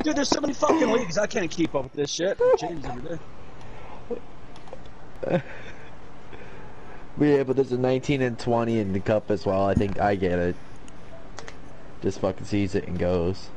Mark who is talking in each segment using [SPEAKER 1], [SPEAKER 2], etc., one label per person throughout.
[SPEAKER 1] Dude, there's so many fucking leagues. I can't keep up with this shit. James every day.
[SPEAKER 2] Yeah, but there's a 19 and 20 in the cup as well. I think I get it. Just fucking sees it and goes.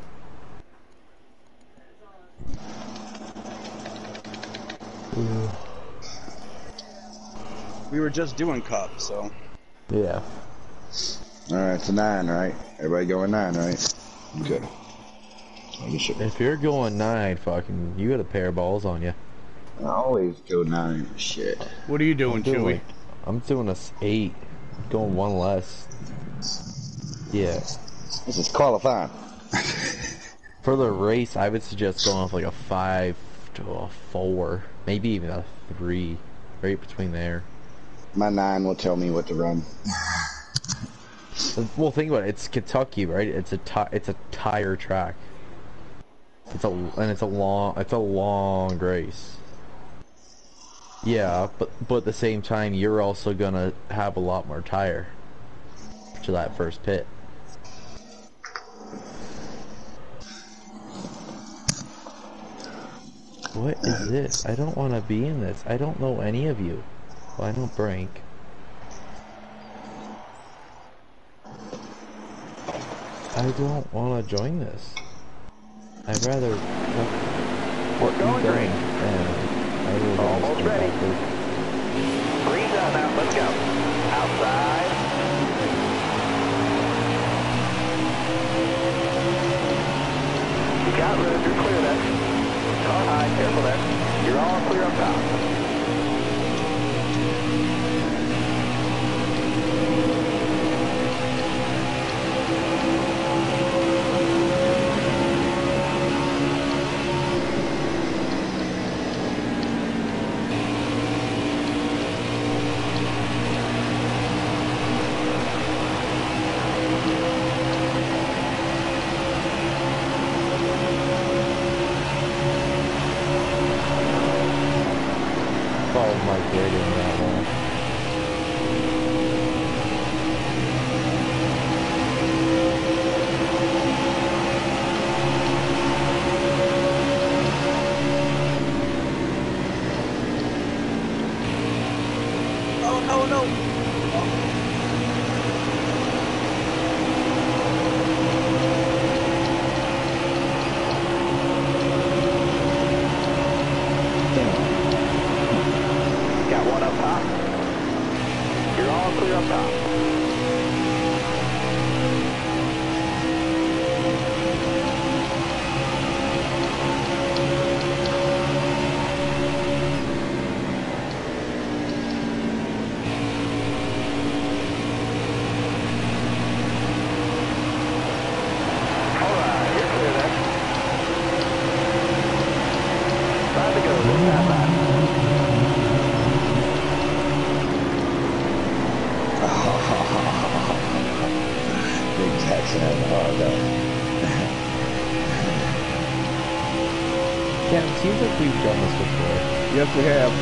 [SPEAKER 1] We were just doing cup, so.
[SPEAKER 2] Yeah.
[SPEAKER 3] Alright, it's a 9, right? Everybody going 9, right? Okay.
[SPEAKER 2] If you're going 9, fucking, you got a pair of balls on you.
[SPEAKER 3] I always go 9. Shit.
[SPEAKER 4] What are you doing, Chewy?
[SPEAKER 2] I'm doing a 8. Going 1 less. Yeah.
[SPEAKER 3] This is qualifying.
[SPEAKER 2] For the race, I would suggest going off like a 5 to a 4. Maybe even a 3. Right between there.
[SPEAKER 3] My 9 will tell me what to run.
[SPEAKER 2] Well, think about it. It's Kentucky, right? It's a tire track. It's a long race. Yeah, but at the same time, you're also gonna have a lot more tire to that first pit. What is this? I don't want to be in this. I don't know any of you. Well, I know Brink. I don't want to join this. I'd rather
[SPEAKER 5] We're going green. Almost ready. Green's out now. Let's go. Outside. You got room. You're clear there. Car high. Careful there. You're all clear up top.
[SPEAKER 4] Yes, we have.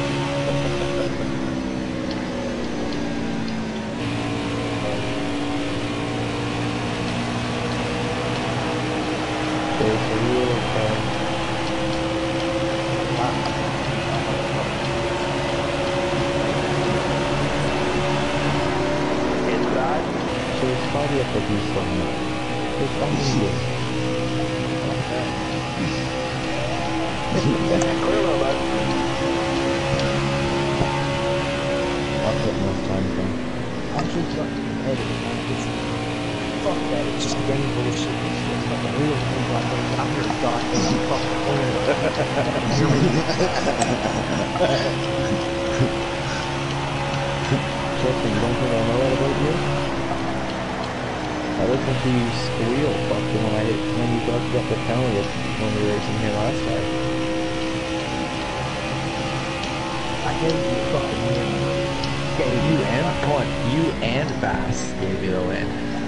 [SPEAKER 5] Inside.
[SPEAKER 2] So it's probably up to do something. It's
[SPEAKER 5] Clear low, bud.
[SPEAKER 2] I'll put most time from.
[SPEAKER 6] I'm just fucking competitive, man. Fuck that, it's just game bullshit. It's like a real thing like that. I'm here, goddamn fucking winner. Hear me?
[SPEAKER 2] Justin, you don't think I know that about you? I listen to you squeal fucking when you got the penalty when we were racing here last time.
[SPEAKER 6] I gave you a fucking win.
[SPEAKER 2] You and Bass gave you the win.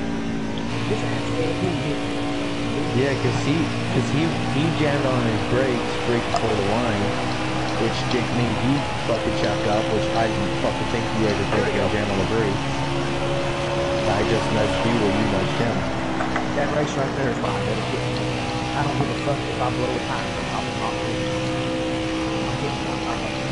[SPEAKER 2] Yeah, cause he jammed on his brakes right before the line, which made you fucking check up, which I didn't fucking think you had to break and jam on the brakes. I just nudged you or you nudged him.
[SPEAKER 6] That race right there is my dedication. I don't give a fuck if I blow a tire or I'm not doing it. I'm getting my tire like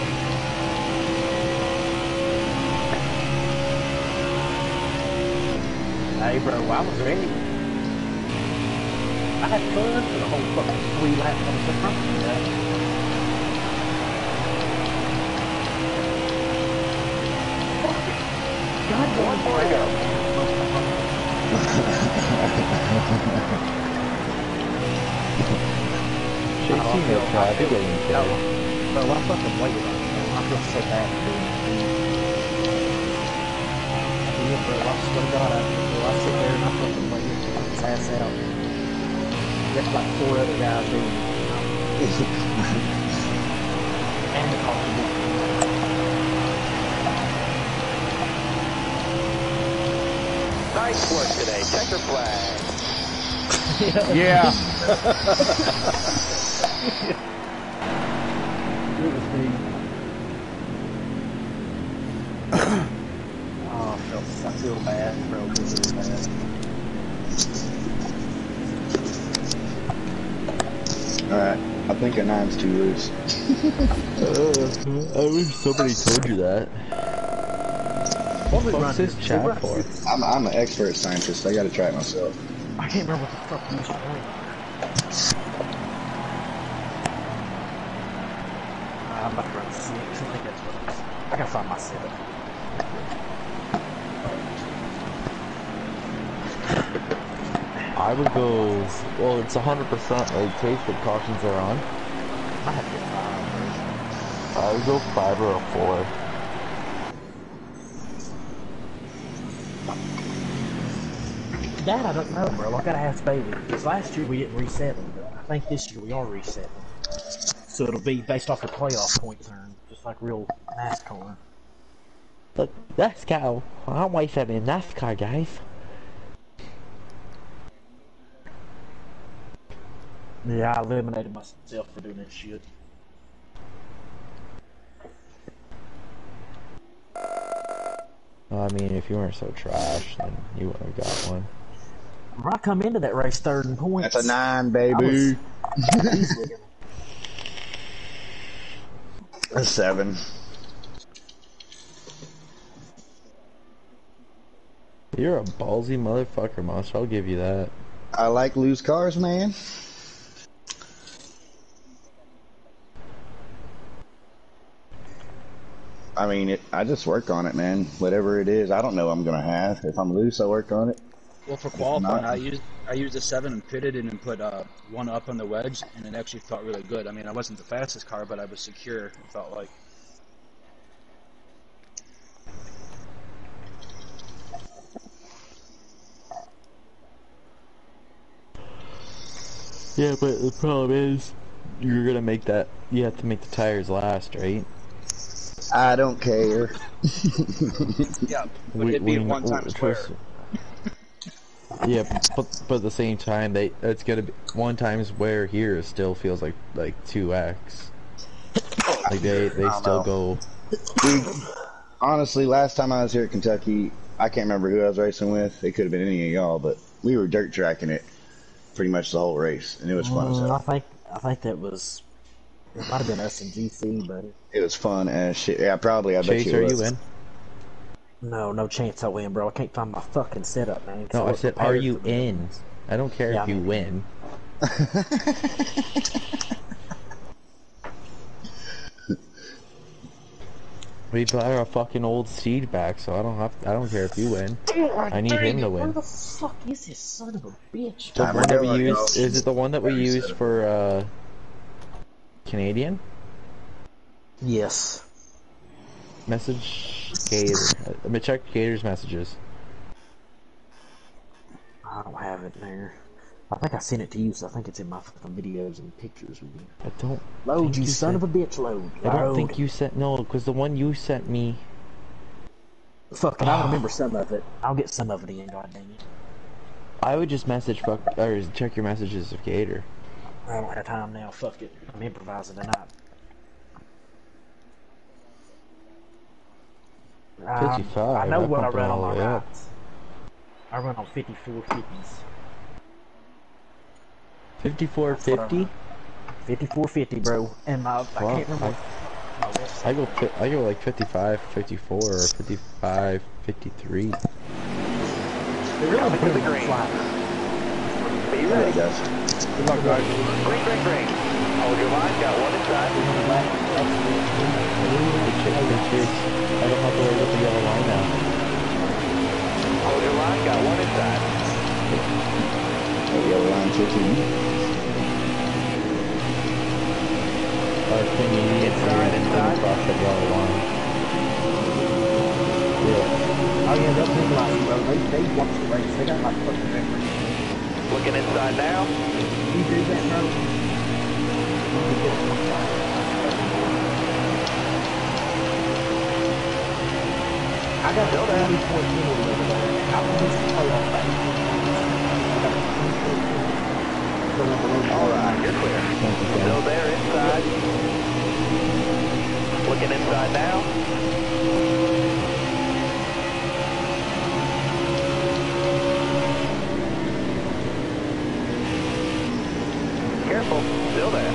[SPEAKER 6] this. Hey bro, I was ready. I had fun for the whole fucking 3 laps on the front of that. God, one more to go.
[SPEAKER 2] Chasing the traffic getting killed.
[SPEAKER 6] Bro, I fucking waited on you. I feel so bad for doing it. Yeah, bro, I swear to God, I sit there and I fucking waited to get his ass out. There's like 4 other guys doing it. And the coffee book.
[SPEAKER 5] Nice work today. Checker flag.
[SPEAKER 3] Yeah.
[SPEAKER 6] It was me. Oh, I feel bad, bro. I feel bad.
[SPEAKER 3] Alright, I think a 9's too loose.
[SPEAKER 2] I wish somebody told you that.
[SPEAKER 6] What we
[SPEAKER 2] What's this chat for?
[SPEAKER 3] I'm an expert scientist, I gotta try it myself.
[SPEAKER 6] I can't remember what the fuck you used to play. I'm about to run 6. I think that's what it is. I gotta find my 7.
[SPEAKER 2] I would go, well, it's 100% like case that cautions are on.
[SPEAKER 6] I have to get 5.
[SPEAKER 2] I would go 5 or a 4.
[SPEAKER 6] That I don't know, bro. I gotta ask Bailey. Because last year we didn't reset them. I think this year we are resetting. So it'll be based off the playoff points earned, just like real NASCAR.
[SPEAKER 2] Look, let's go. I'm waiting in NASCAR, guys.
[SPEAKER 6] Yeah, I eliminated myself for doing that shit.
[SPEAKER 2] Well, I mean, if you weren't so trash, then you wouldn't have got one.
[SPEAKER 6] When I come into that race 3rd in points.
[SPEAKER 3] That's a 9, baby. A 7.
[SPEAKER 2] You're a ballsy motherfucker, Monster. I'll give you that.
[SPEAKER 3] I like loose cars, man. I mean, I just work on it, man. Whatever it is, I don't know I'm gonna have. If I'm loose, I work on it.
[SPEAKER 1] Well, for qualifying, I used a 7 and pitted it and put 1 up on the wedge, and it actually felt really good. I mean, I wasn't the fastest car, but I was secure. It felt like.
[SPEAKER 2] Yeah, but the problem is, you're gonna make that. You have to make the tires last, right?
[SPEAKER 3] I don't care.
[SPEAKER 1] Yeah, but it'd be a one-time square.
[SPEAKER 2] Yeah, but at the same time, it's gonna be 1 times wear here still feels like 2x. Like they still go.
[SPEAKER 3] Dude, honestly, last time I was here at Kentucky, I can't remember who I was racing with. It could have been any of y'all, but we were dirt tracking it pretty much the whole race, and it was fun as hell.
[SPEAKER 6] I think that was. It might have been us in GC, but
[SPEAKER 3] it was fun as shit. Yeah, probably. I bet
[SPEAKER 2] Chase,
[SPEAKER 3] you
[SPEAKER 2] are
[SPEAKER 3] it was.
[SPEAKER 2] you in?
[SPEAKER 6] no chance I win, bro. I can't find my fucking setup, man.
[SPEAKER 2] No, I said, are you in? I don't care if you win. We bought a fucking old Steed back, so I don't care if you win. I need him to win.
[SPEAKER 6] Where the fuck is this son of a bitch?
[SPEAKER 2] The one that we used, is it the one that we used for Canadian?
[SPEAKER 6] Yes.
[SPEAKER 2] Message Gator. Let me check Gator's messages.
[SPEAKER 6] I don't have it there. I think I sent it to you, so I think it's in my fucking videos and pictures with you.
[SPEAKER 2] I don't.
[SPEAKER 6] Load, you son of a bitch, load.
[SPEAKER 2] I don't think you sent, no, because the one you sent me.
[SPEAKER 6] Fuck it, I remember some of it. I'll get some of it in, goddamn it.
[SPEAKER 2] I would just message or check your messages of Gator.
[SPEAKER 6] I don't have time now, fuck it. I'm improvising tonight.
[SPEAKER 2] 55.
[SPEAKER 6] I know what I
[SPEAKER 2] pumped
[SPEAKER 6] run on
[SPEAKER 2] all
[SPEAKER 6] my
[SPEAKER 2] the way up.
[SPEAKER 6] rides. I run on 5450s.
[SPEAKER 2] 54.50?
[SPEAKER 6] 54.50, bro. And I can't remember.
[SPEAKER 2] I go like 55, 54, or 55, 53.
[SPEAKER 6] They really
[SPEAKER 5] Coming to
[SPEAKER 6] put
[SPEAKER 5] the
[SPEAKER 6] it on
[SPEAKER 5] green.
[SPEAKER 6] flat.
[SPEAKER 5] Be
[SPEAKER 3] All right,
[SPEAKER 5] ready.
[SPEAKER 3] guys.
[SPEAKER 6] Good luck, guys.
[SPEAKER 5] Green, green, green. Hold your line, got one inside.
[SPEAKER 2] Hey, chicks, I don't have to worry about the yellow line now.
[SPEAKER 5] Hold your line, got one inside.
[SPEAKER 3] That yellow line 15.
[SPEAKER 2] Can you
[SPEAKER 5] Inside, inside.
[SPEAKER 2] across that yellow line? Yeah.
[SPEAKER 6] Oh yeah, they'll penalize you, bro. They watch the race. They got like fucking memory.
[SPEAKER 5] Looking inside now.
[SPEAKER 6] You do that, bro. You can get it on fire. I got
[SPEAKER 5] Still there.
[SPEAKER 6] 20 point penalty over there. I was just play off that. I got a 20 point penalty. Going below the
[SPEAKER 5] All
[SPEAKER 6] line.
[SPEAKER 5] right, you're clear. Still there, inside. Looking inside now. Careful, still there.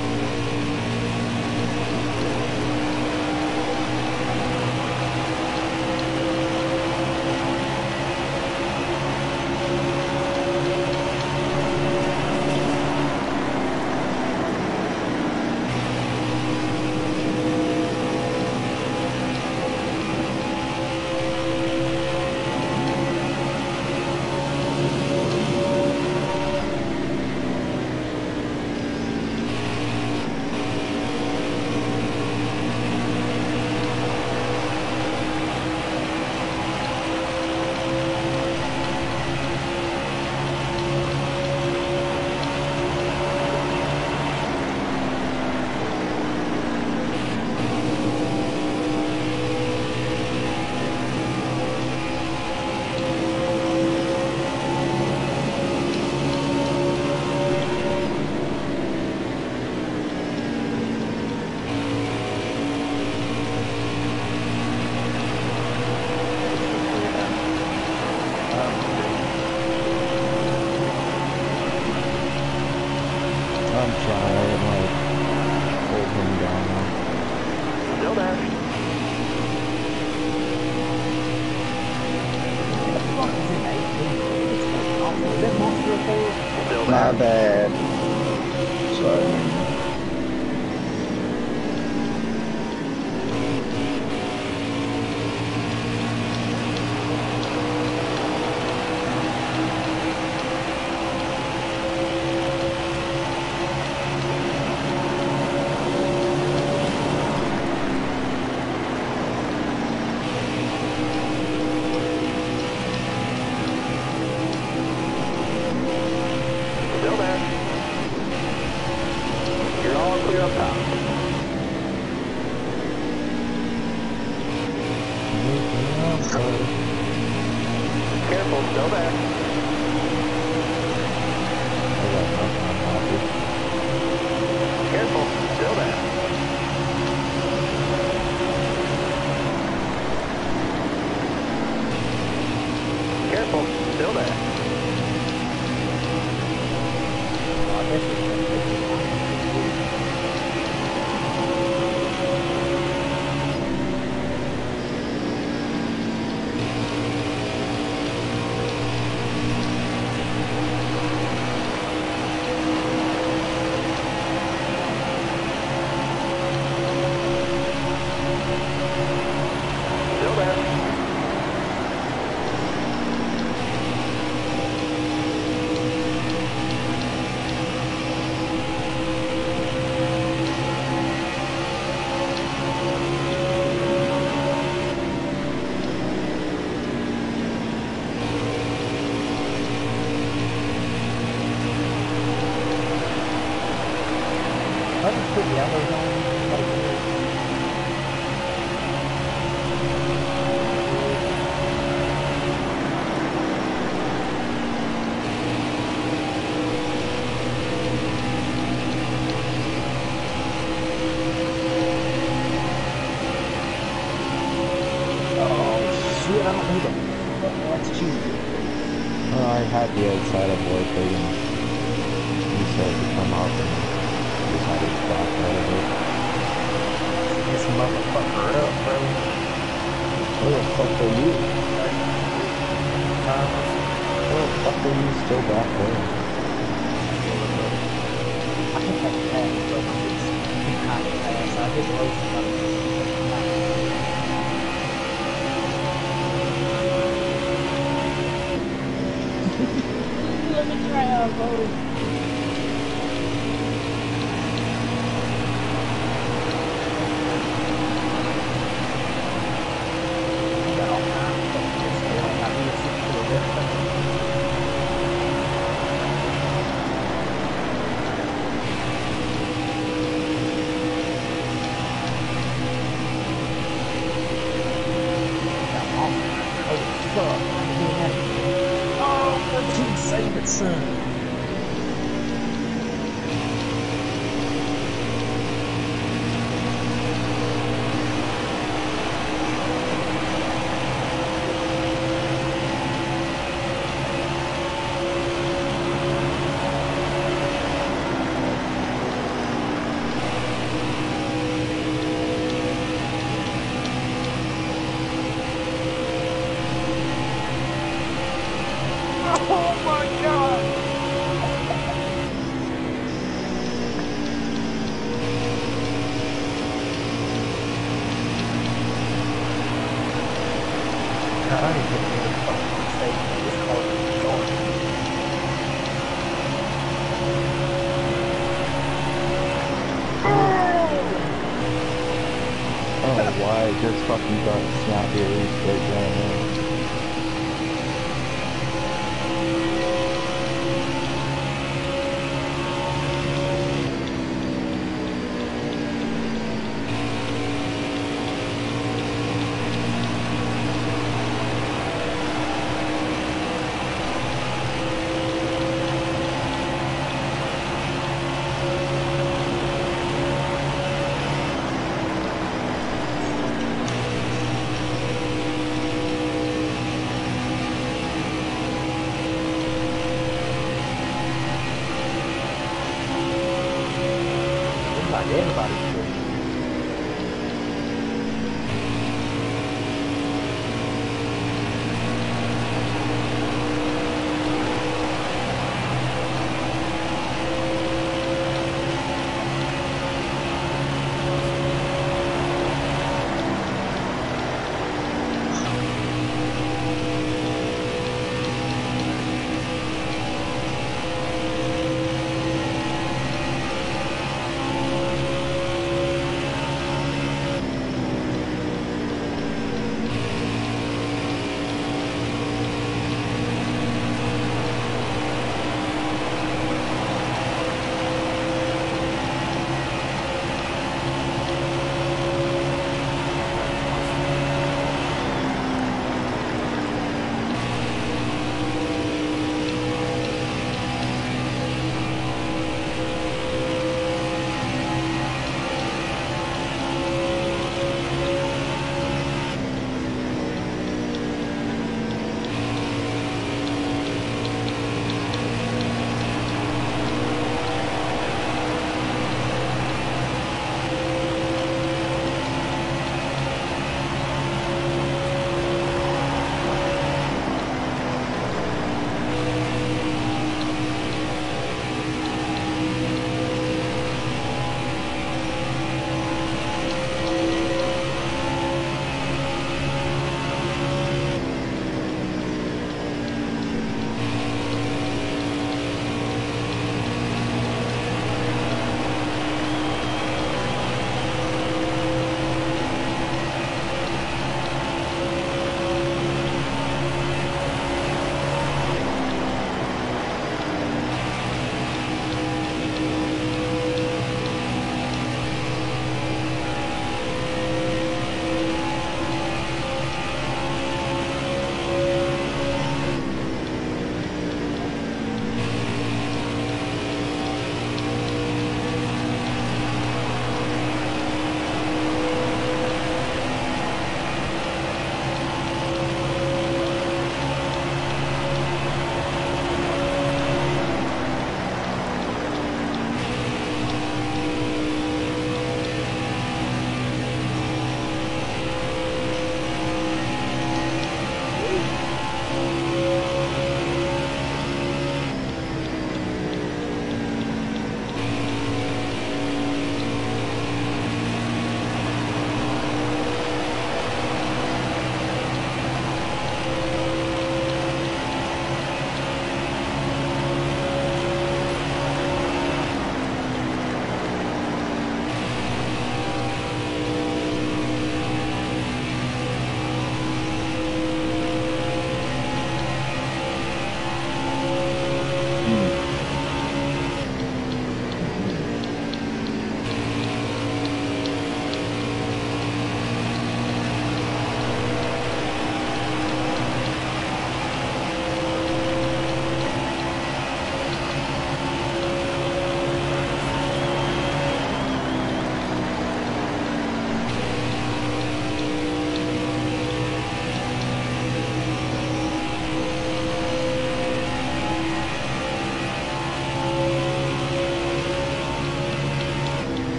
[SPEAKER 2] I'm trying, I'm like, hold him down now.
[SPEAKER 5] Still there. Still
[SPEAKER 3] My
[SPEAKER 5] there.
[SPEAKER 3] bad. Sorry.
[SPEAKER 5] Still there. You're all clear up top. Careful, still there.
[SPEAKER 2] I got nothing on Hoppy.
[SPEAKER 5] Careful, still there. Careful, still there. Still there.
[SPEAKER 6] I just put the others on. Oh shit, I don't need them. That's cheap.
[SPEAKER 2] I had the outside of work, and he's started to come up and decided to back out of it.
[SPEAKER 6] This motherfucker up, bro.
[SPEAKER 2] Where the fuck are you?
[SPEAKER 6] Thomas.
[SPEAKER 2] Where the fuck are you still back there?
[SPEAKER 6] I think I can pass, but it's too high to pass. I hit low somebody. Let me try out, bro. Got all kinds of stuff here still. I need to see to everything. Got off. Holy fuck. Yeah. Oh, 14 save it, son. Oh my god! God, I didn't get to the fucking stage of this car is going.
[SPEAKER 2] Oh, why? I just fucking got snappy release right there. Seems like everybody's good.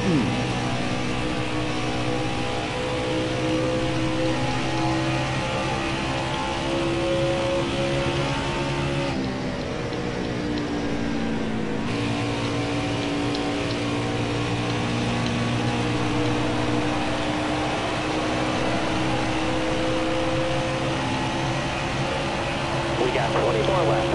[SPEAKER 5] We got 20 more left.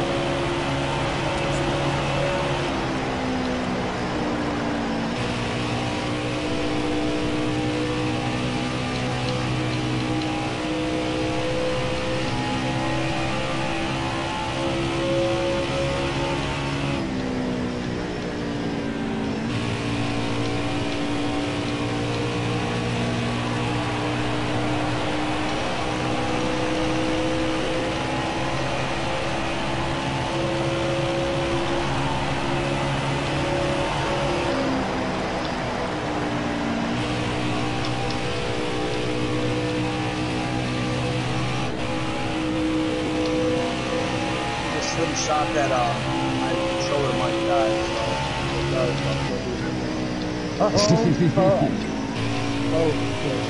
[SPEAKER 1] Slim shot that my controller might die, so it does.
[SPEAKER 6] Oh, shit.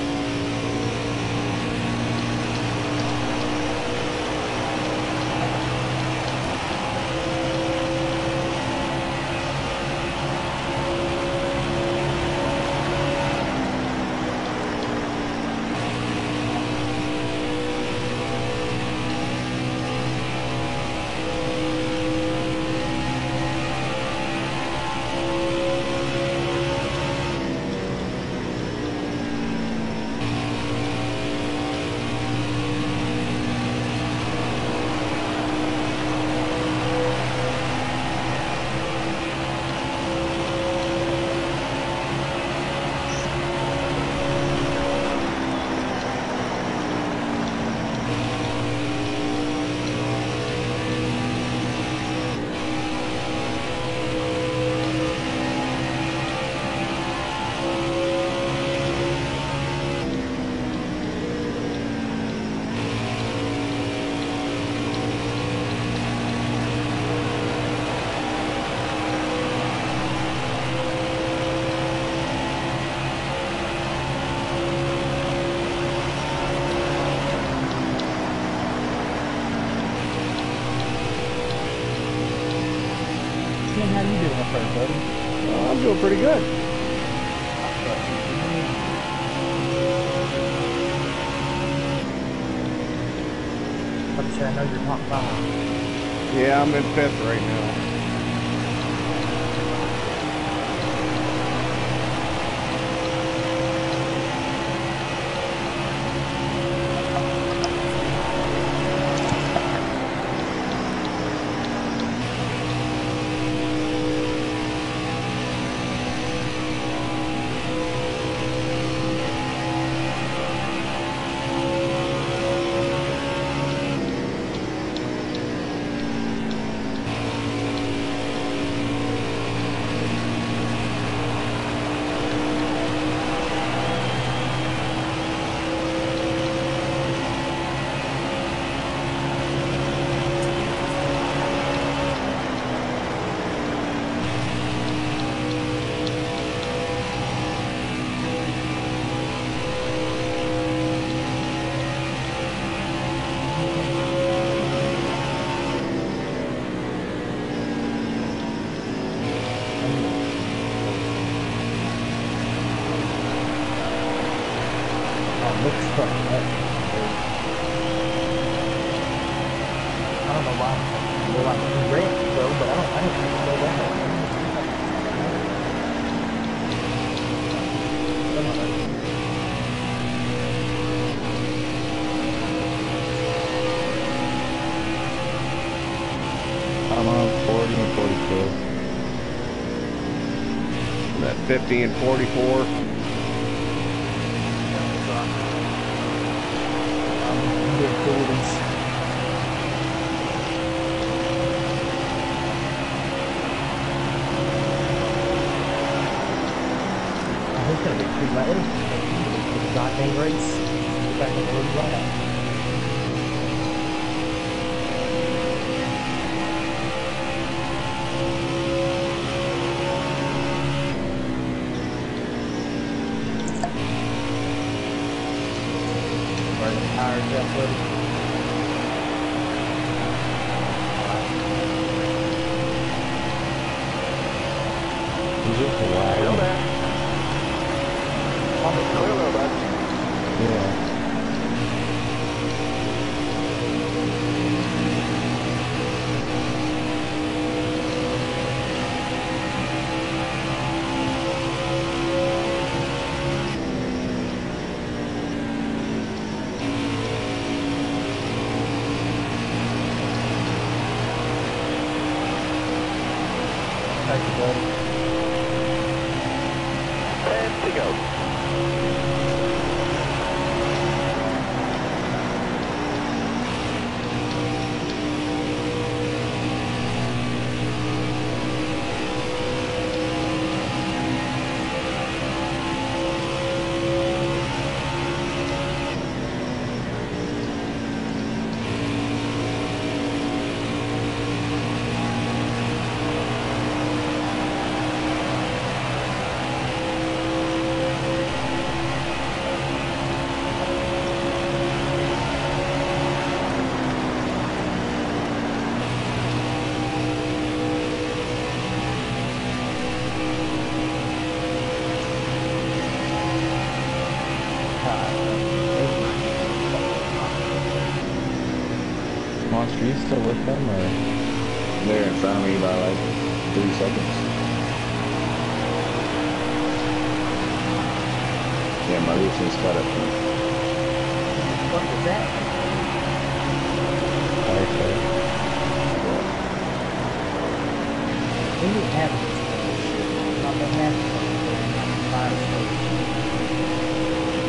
[SPEAKER 6] Ken, how you doing up there, buddy?
[SPEAKER 2] I'm doing pretty good.
[SPEAKER 6] Like I said, I know you're top 5.
[SPEAKER 2] Yeah, I'm in 5th right now.
[SPEAKER 6] Looks fucking up. I don't know why. They're like red, bro, but I don't think they go that.
[SPEAKER 2] I'm on 40 and 42. I'm at 50 and 44.
[SPEAKER 6] He's gonna get too late. The goddamn race. Get back on the road right. Tires up, buddy.
[SPEAKER 2] He's just
[SPEAKER 5] Still
[SPEAKER 2] lagging.
[SPEAKER 5] there. It's clear though, bud.
[SPEAKER 2] Yeah.
[SPEAKER 6] Thank you, buddy.
[SPEAKER 5] 10 to go.
[SPEAKER 2] Monster, you still with them or?
[SPEAKER 3] They're in front of me by like 3 seconds. Yeah, my Lucian's caught up to me.
[SPEAKER 6] What was that?
[SPEAKER 2] Okay.
[SPEAKER 6] We didn't have this. Not that happened. Fire station.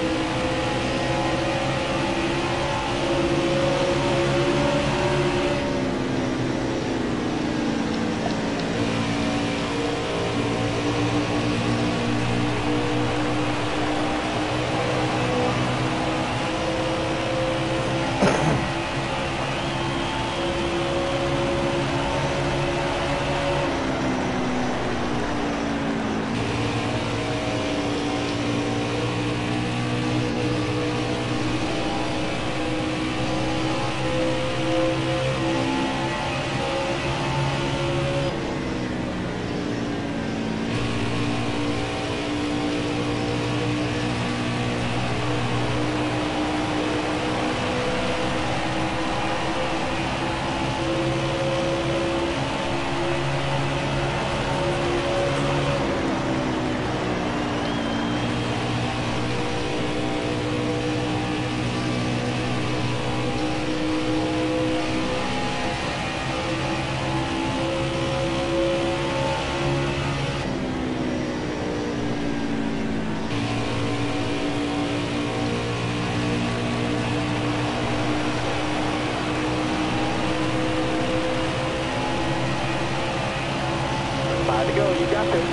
[SPEAKER 5] Five to go. You got this.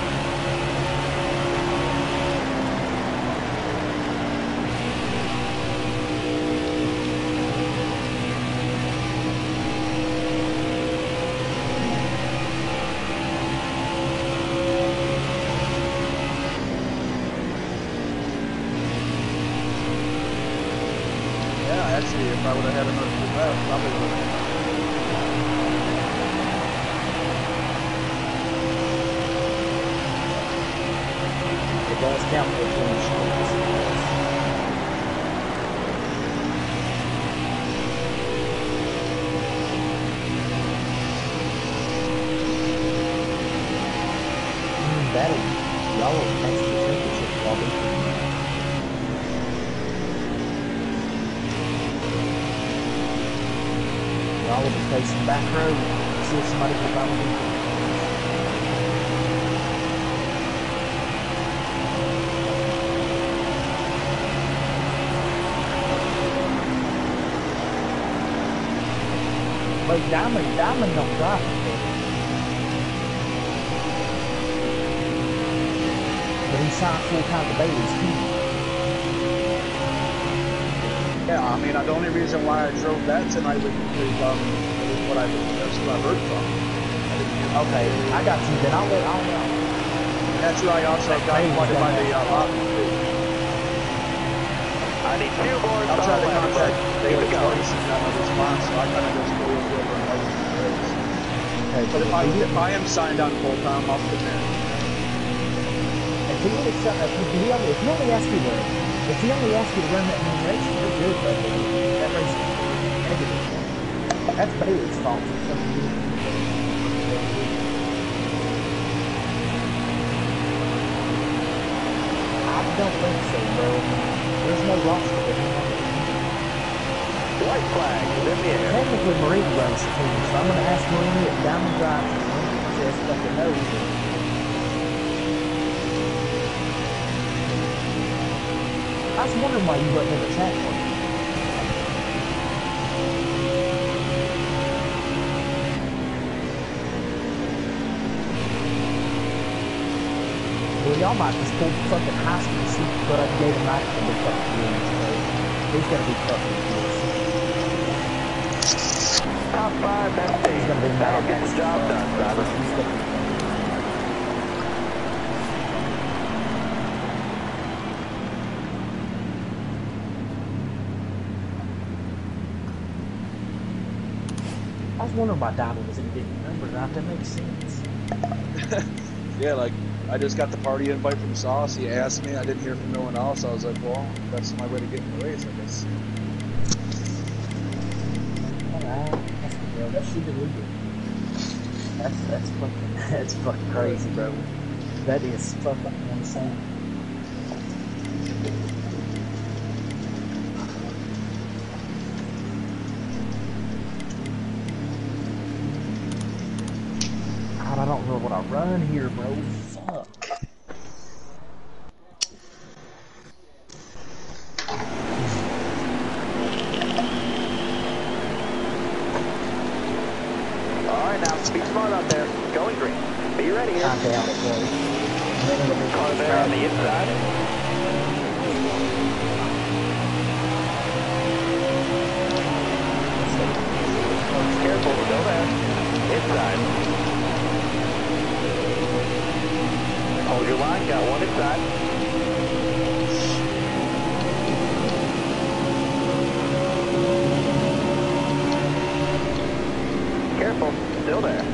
[SPEAKER 1] Yeah, actually, if I would have had another two left, probably would have.
[SPEAKER 6] It does count for 20 streets. That'll, y'all will catch the championship, y'all be. Y'all will be facing the back row. See if somebody can follow me. Wait, Diamond don't drive. But he signed full-time to Bailey's team.
[SPEAKER 1] Yeah, I mean, the only reason why I drove that tonight was because that's what I heard from. I didn't hear
[SPEAKER 6] Okay, I got you. Then I'll let.
[SPEAKER 1] That's who I also got
[SPEAKER 6] Hey,
[SPEAKER 1] flooded by
[SPEAKER 6] okay.
[SPEAKER 1] the lobby too.
[SPEAKER 5] I need 2 more
[SPEAKER 1] I'll try to
[SPEAKER 5] solid laps.
[SPEAKER 1] contact
[SPEAKER 5] Keep
[SPEAKER 1] Bailey
[SPEAKER 5] it going.
[SPEAKER 1] twice and got no response, so I kind of just go with whoever invited me to the race.
[SPEAKER 2] Hey,
[SPEAKER 1] But if I am signed on full time, I'll put there.
[SPEAKER 6] If he only asks you to, if he only asks you to run that one race, you're good, buddy. That race is negative. That's Bailey's fault. It's something you didn't do. I don't think so, bro. There's no roster for him.
[SPEAKER 5] White flag is in the air.
[SPEAKER 6] Technically, Marie runs the team, so I'm going to ask Marie if Diamond drives the team. She says fucking no. I was wondering why you wasn't in the chat for me. Well, y'all might just pull the fucking high school seat, but I gave him right to the fucking games. He's gonna be fucking pissed.
[SPEAKER 5] Top 5, that's
[SPEAKER 6] He's gonna be mad.
[SPEAKER 5] That'll get the job done, driver.
[SPEAKER 6] He's gonna be I was wondering why Diamond was in getting number right. That makes sense.
[SPEAKER 1] Yeah, like, I just got the party invite from Sauce. He asked me. I didn't hear from no one else. I was like, well, that's my way to get in the race, I guess.
[SPEAKER 6] Alright, that should be legal. That's fucking crazy, bro. That is fucking insane. God, I don't know what I run here, bro. Fuck.
[SPEAKER 5] Alright, now, be smart out there. Going green. Be ready here.
[SPEAKER 6] I'm down it, bro.
[SPEAKER 5] Car there on the inside. Careful, still there. Inside. Hold your line, got one inside. Careful, still there.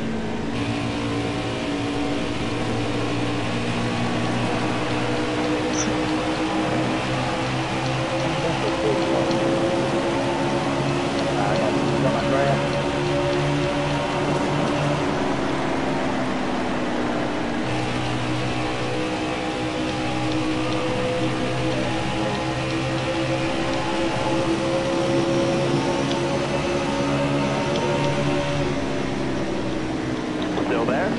[SPEAKER 5] Still there?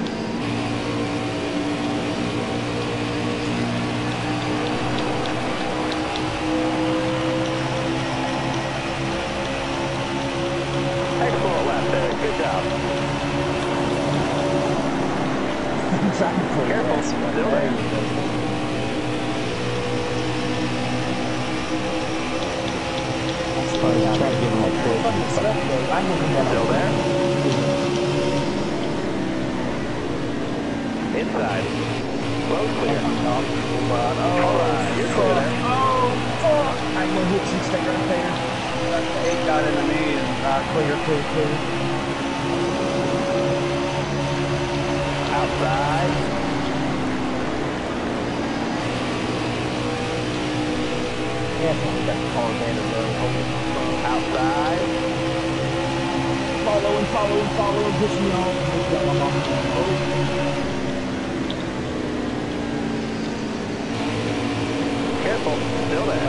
[SPEAKER 5] Excellent lap there. Good job. Careful. Still there. Still there? Inside. Road clear. Alright, you're clear there.
[SPEAKER 6] Oh, fuck! I'm gonna hit you, stay right there.
[SPEAKER 1] Eight got into me, and
[SPEAKER 6] Clear.
[SPEAKER 5] Outside.
[SPEAKER 6] Definitely got the car better, bro.
[SPEAKER 5] Outside.
[SPEAKER 6] Follow and push me on.
[SPEAKER 5] Careful. Still there.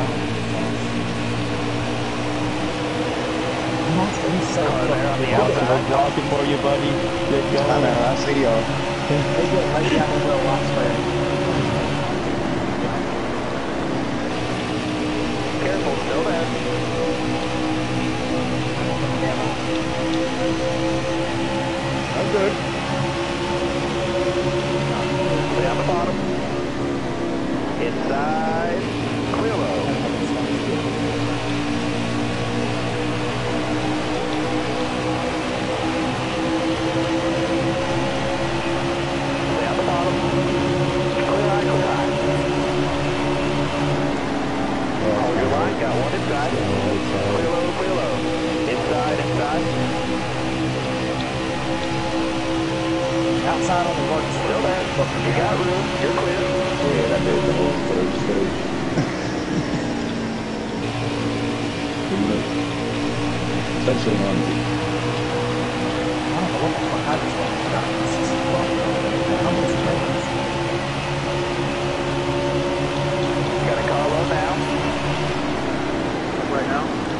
[SPEAKER 6] Monster, he's so
[SPEAKER 5] Car there on the outside.
[SPEAKER 2] Blocking for you, buddy. Good
[SPEAKER 3] I
[SPEAKER 2] going.
[SPEAKER 3] know, I see y'all.
[SPEAKER 6] They get right down the road, I swear.
[SPEAKER 5] Careful. Still there.
[SPEAKER 3] I'm good.
[SPEAKER 5] Stay on the bottom. Inside. Clear road. Stay on the bottom. Clear high.
[SPEAKER 3] Yeah, especially on
[SPEAKER 6] I don't know what the fuck I just got. This is fucking almost crazy.
[SPEAKER 5] Got a carload now.
[SPEAKER 1] Right now?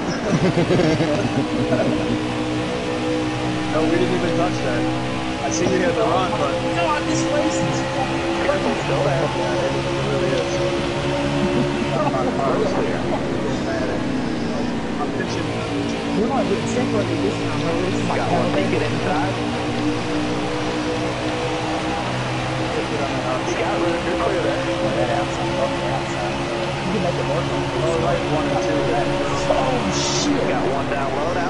[SPEAKER 1] No, we didn't even touch that. I see you had the run, but
[SPEAKER 6] God, this race is
[SPEAKER 5] Careful, still there.
[SPEAKER 1] it really is.
[SPEAKER 5] Road's clear.
[SPEAKER 1] I'm pitching.
[SPEAKER 6] we're not getting separated this time. Bro. This is like
[SPEAKER 5] Got one ticket inside. You got room, you're clear there.
[SPEAKER 6] that outside. Up the outside. You can make it work on this.
[SPEAKER 1] Oh, right, 1 and 2.
[SPEAKER 6] Oh shit!
[SPEAKER 5] Got one down low now.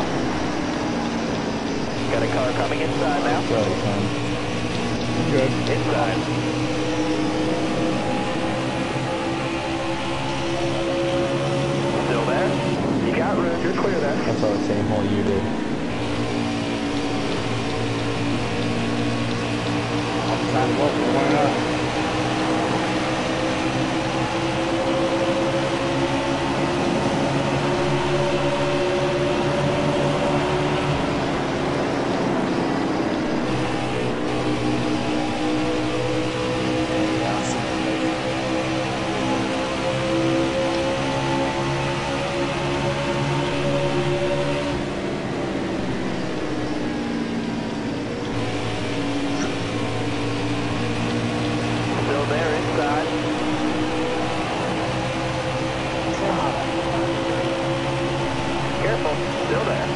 [SPEAKER 5] Got a car coming inside now.
[SPEAKER 2] Sorry, Tom.
[SPEAKER 3] good.
[SPEAKER 5] Inside. Still there? You got room, you're clear there.
[SPEAKER 2] I saw the same hole you did.
[SPEAKER 3] Why not?
[SPEAKER 5] Still there inside. Careful, still there.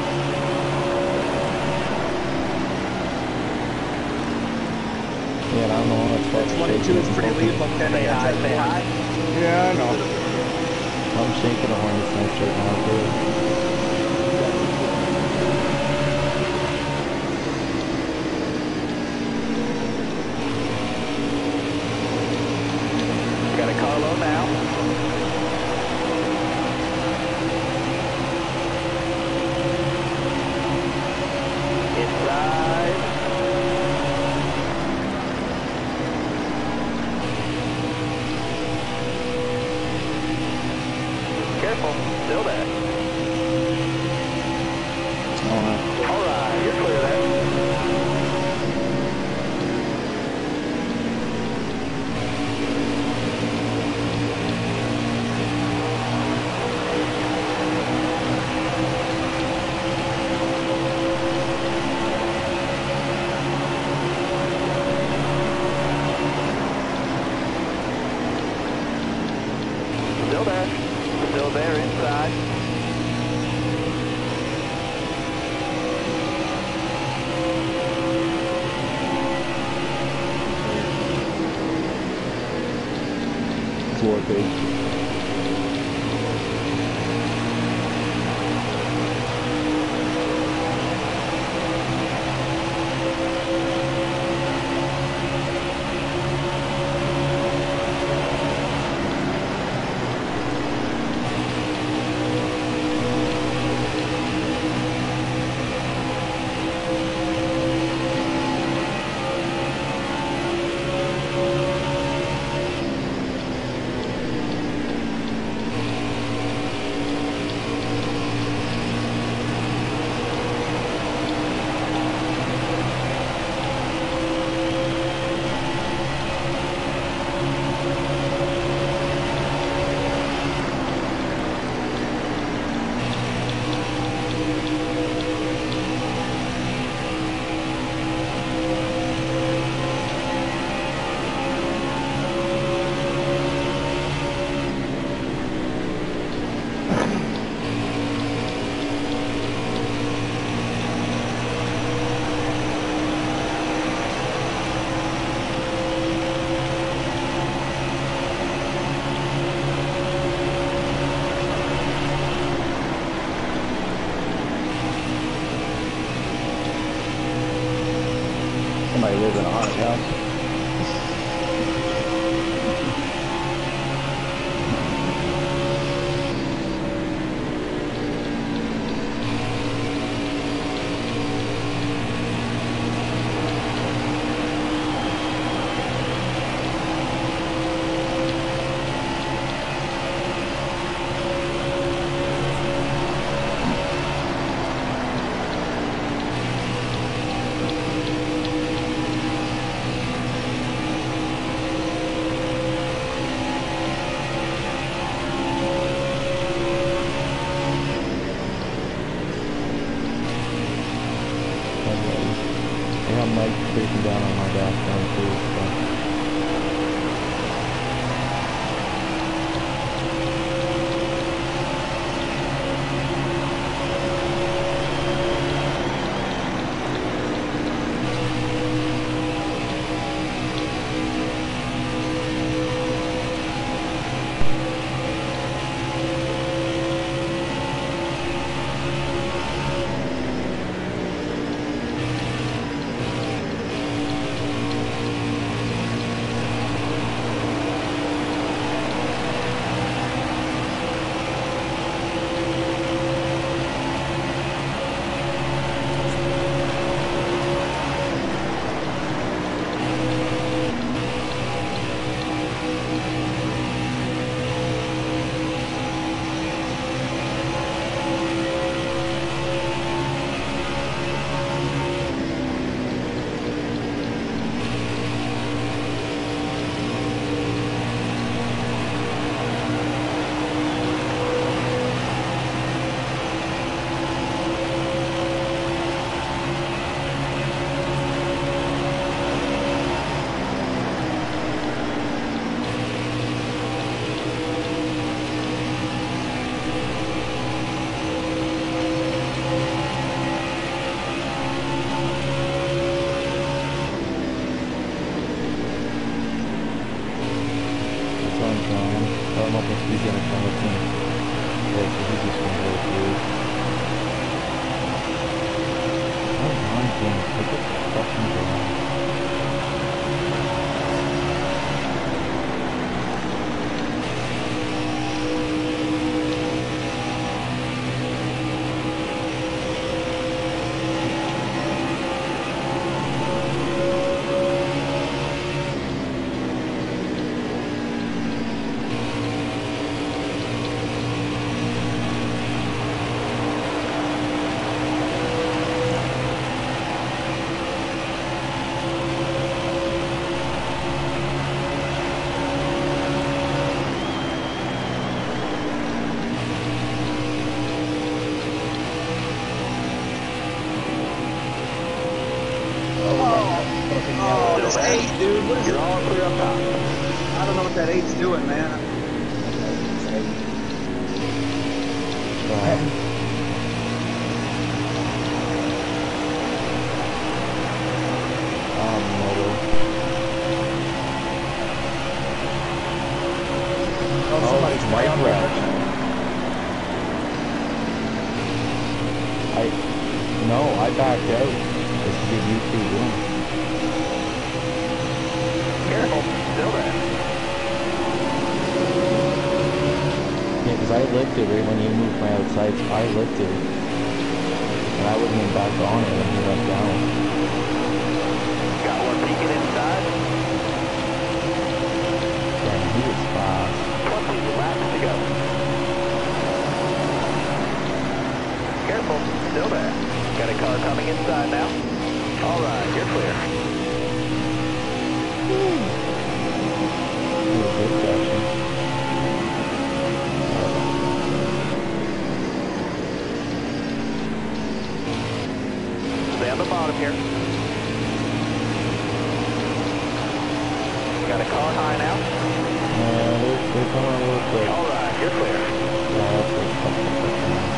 [SPEAKER 2] Yeah, I don't know how much fucking
[SPEAKER 1] 22 is pretty lead, but Kenny
[SPEAKER 5] Say
[SPEAKER 1] has
[SPEAKER 5] hi,
[SPEAKER 1] that
[SPEAKER 5] say
[SPEAKER 1] one.
[SPEAKER 5] hi.
[SPEAKER 3] Yeah, I know.
[SPEAKER 2] I'm shaking a Hornets next shirt now, too.
[SPEAKER 5] Got a carload now. Inside. Careful, still there. All right, you're clear there. Still there. Still there inside.
[SPEAKER 3] Floor page. Somebody lives in a haunted house.
[SPEAKER 2] I'm trying. I don't know if he's gonna come with me. Yeah, so he's just gonna go through. I'm on him. Look at the fucking ground.
[SPEAKER 1] Oh, this 8, dude. What is
[SPEAKER 5] You're
[SPEAKER 1] it?
[SPEAKER 5] all clear up top.
[SPEAKER 1] I don't know what that 8's doing, man. Oh, somebody's
[SPEAKER 2] it's my
[SPEAKER 1] way on
[SPEAKER 2] wreck.
[SPEAKER 1] direction.
[SPEAKER 2] I backed out just to give you 2 room.
[SPEAKER 5] Careful. Still there.
[SPEAKER 2] Yeah, because I lifted right when you moved my outsides. I lifted. And I wasn't even back on it when he went down.
[SPEAKER 5] Got one peeking inside.
[SPEAKER 2] Damn, he was fast.
[SPEAKER 5] 20 laps to go. Careful. Still there. Got a car coming inside now. All right, you're clear.
[SPEAKER 2] He was good section.
[SPEAKER 5] Stay on the bottom here. Got a car high now.
[SPEAKER 2] They're coming a little quick.
[SPEAKER 5] All right, you're clear.
[SPEAKER 2] Yeah, that's a fucking quick.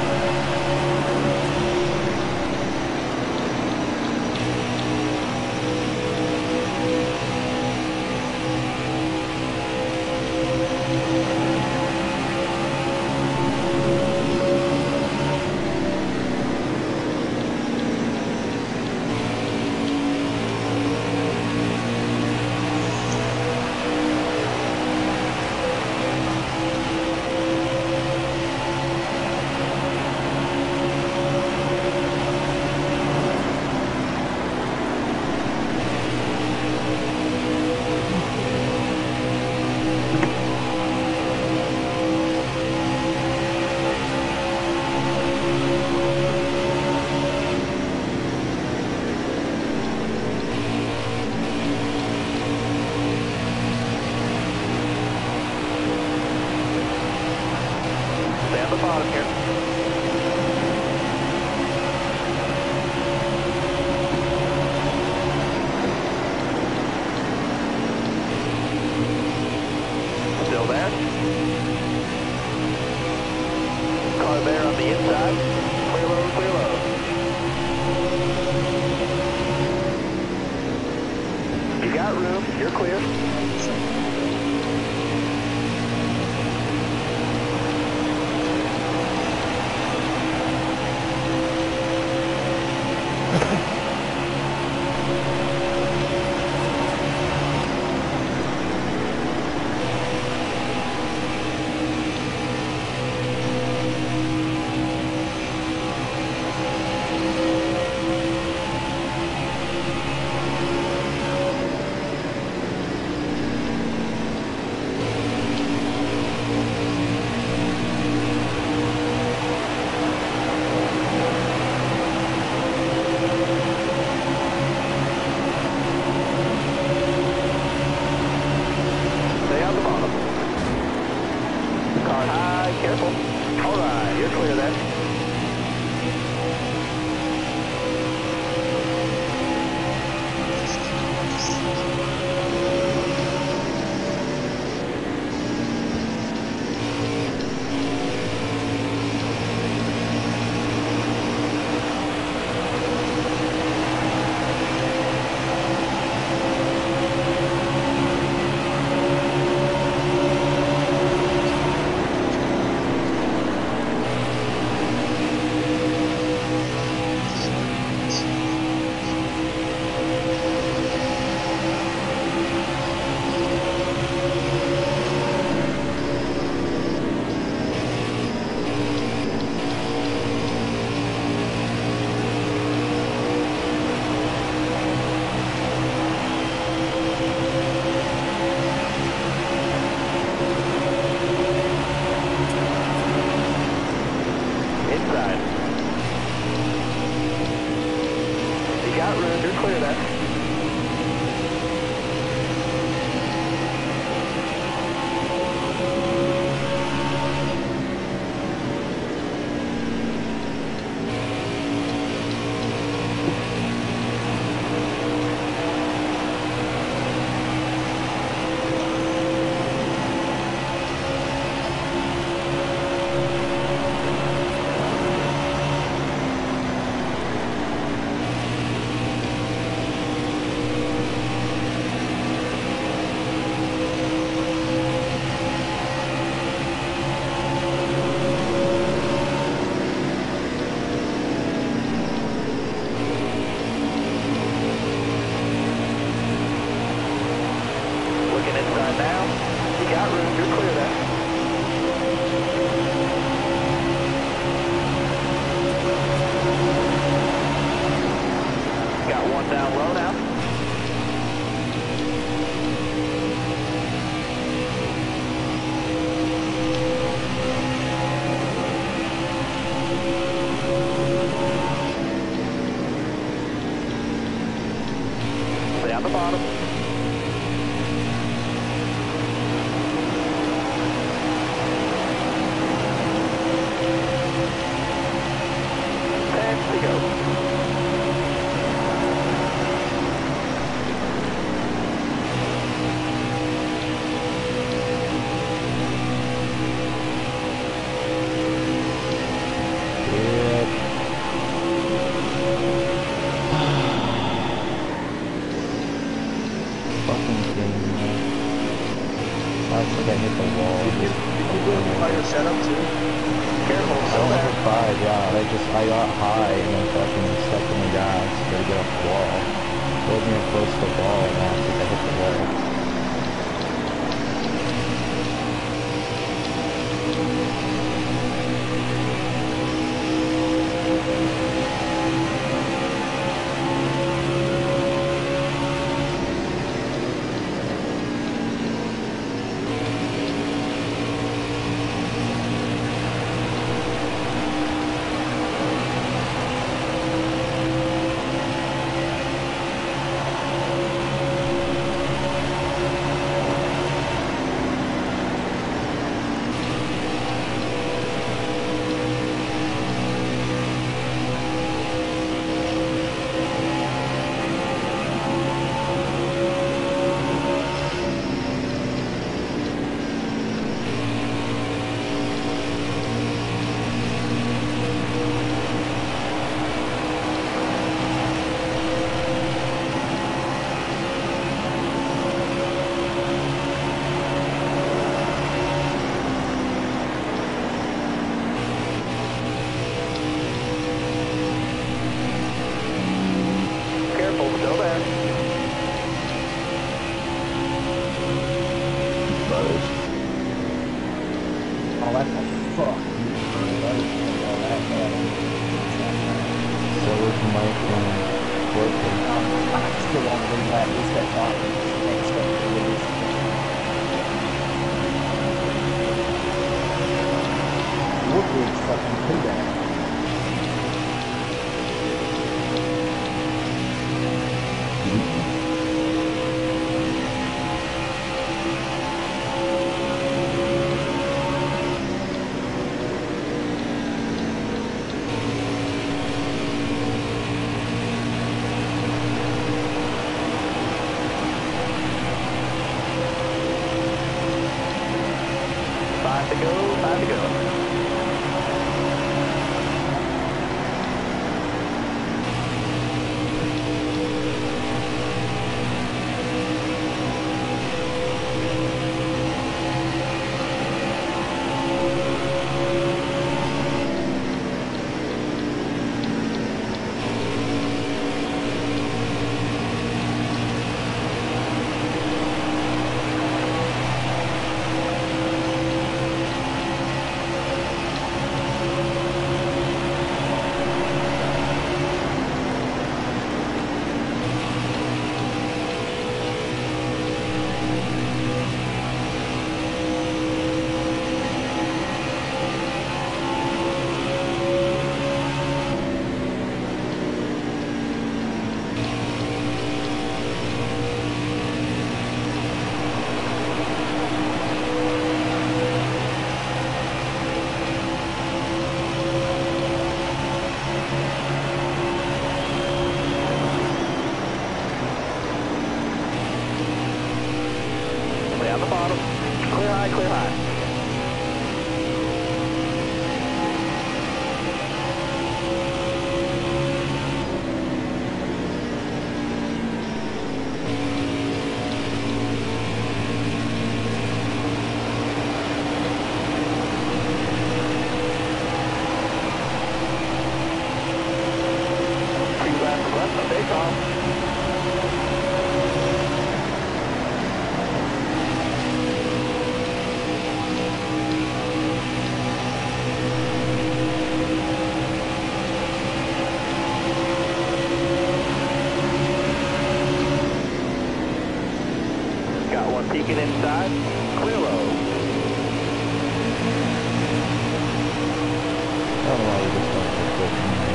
[SPEAKER 5] Stay on the bottom here. Still there. Car there on the inside. Clear low, clear low. You got room. You're clear. Stay on the bottom. Car high, careful. All right, you're clear there.
[SPEAKER 2] wall.
[SPEAKER 1] Did you do a fire setup too?
[SPEAKER 5] Careful,
[SPEAKER 2] I
[SPEAKER 5] still
[SPEAKER 2] don't
[SPEAKER 5] there.
[SPEAKER 2] have five, yeah. I got high and then fucking stuck in the gas to get off the wall. Wasn't even close to the ball and after I hit the wall.
[SPEAKER 5] Careful, still there.
[SPEAKER 3] Brothers.
[SPEAKER 6] Oh, that's fuck.
[SPEAKER 2] So was Mike and Corporal.
[SPEAKER 6] I still want to leave that. This that rock. Woodbridge fucking do that.
[SPEAKER 5] Five to go, 5 to go. Down the bottom. Clear high, clear high. Two laps left, take off. Got one peeking inside. Clear low.
[SPEAKER 2] I don't know why we just went for quick.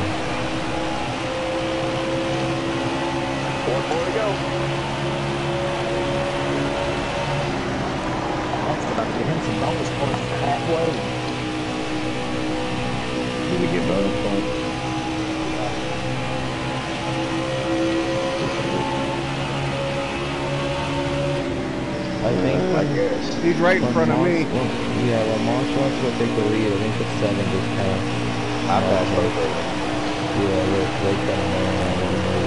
[SPEAKER 5] One more to go.
[SPEAKER 6] I'm just about to get him some bonus points halfway.
[SPEAKER 3] Did we get bonus points?
[SPEAKER 2] I think
[SPEAKER 3] I guess.
[SPEAKER 4] He's right in front of me.
[SPEAKER 2] Yeah, well, Moss wants to take the lead. I think it's 7 just kind of.
[SPEAKER 3] I passed both of them.
[SPEAKER 2] Yeah, they kind of know.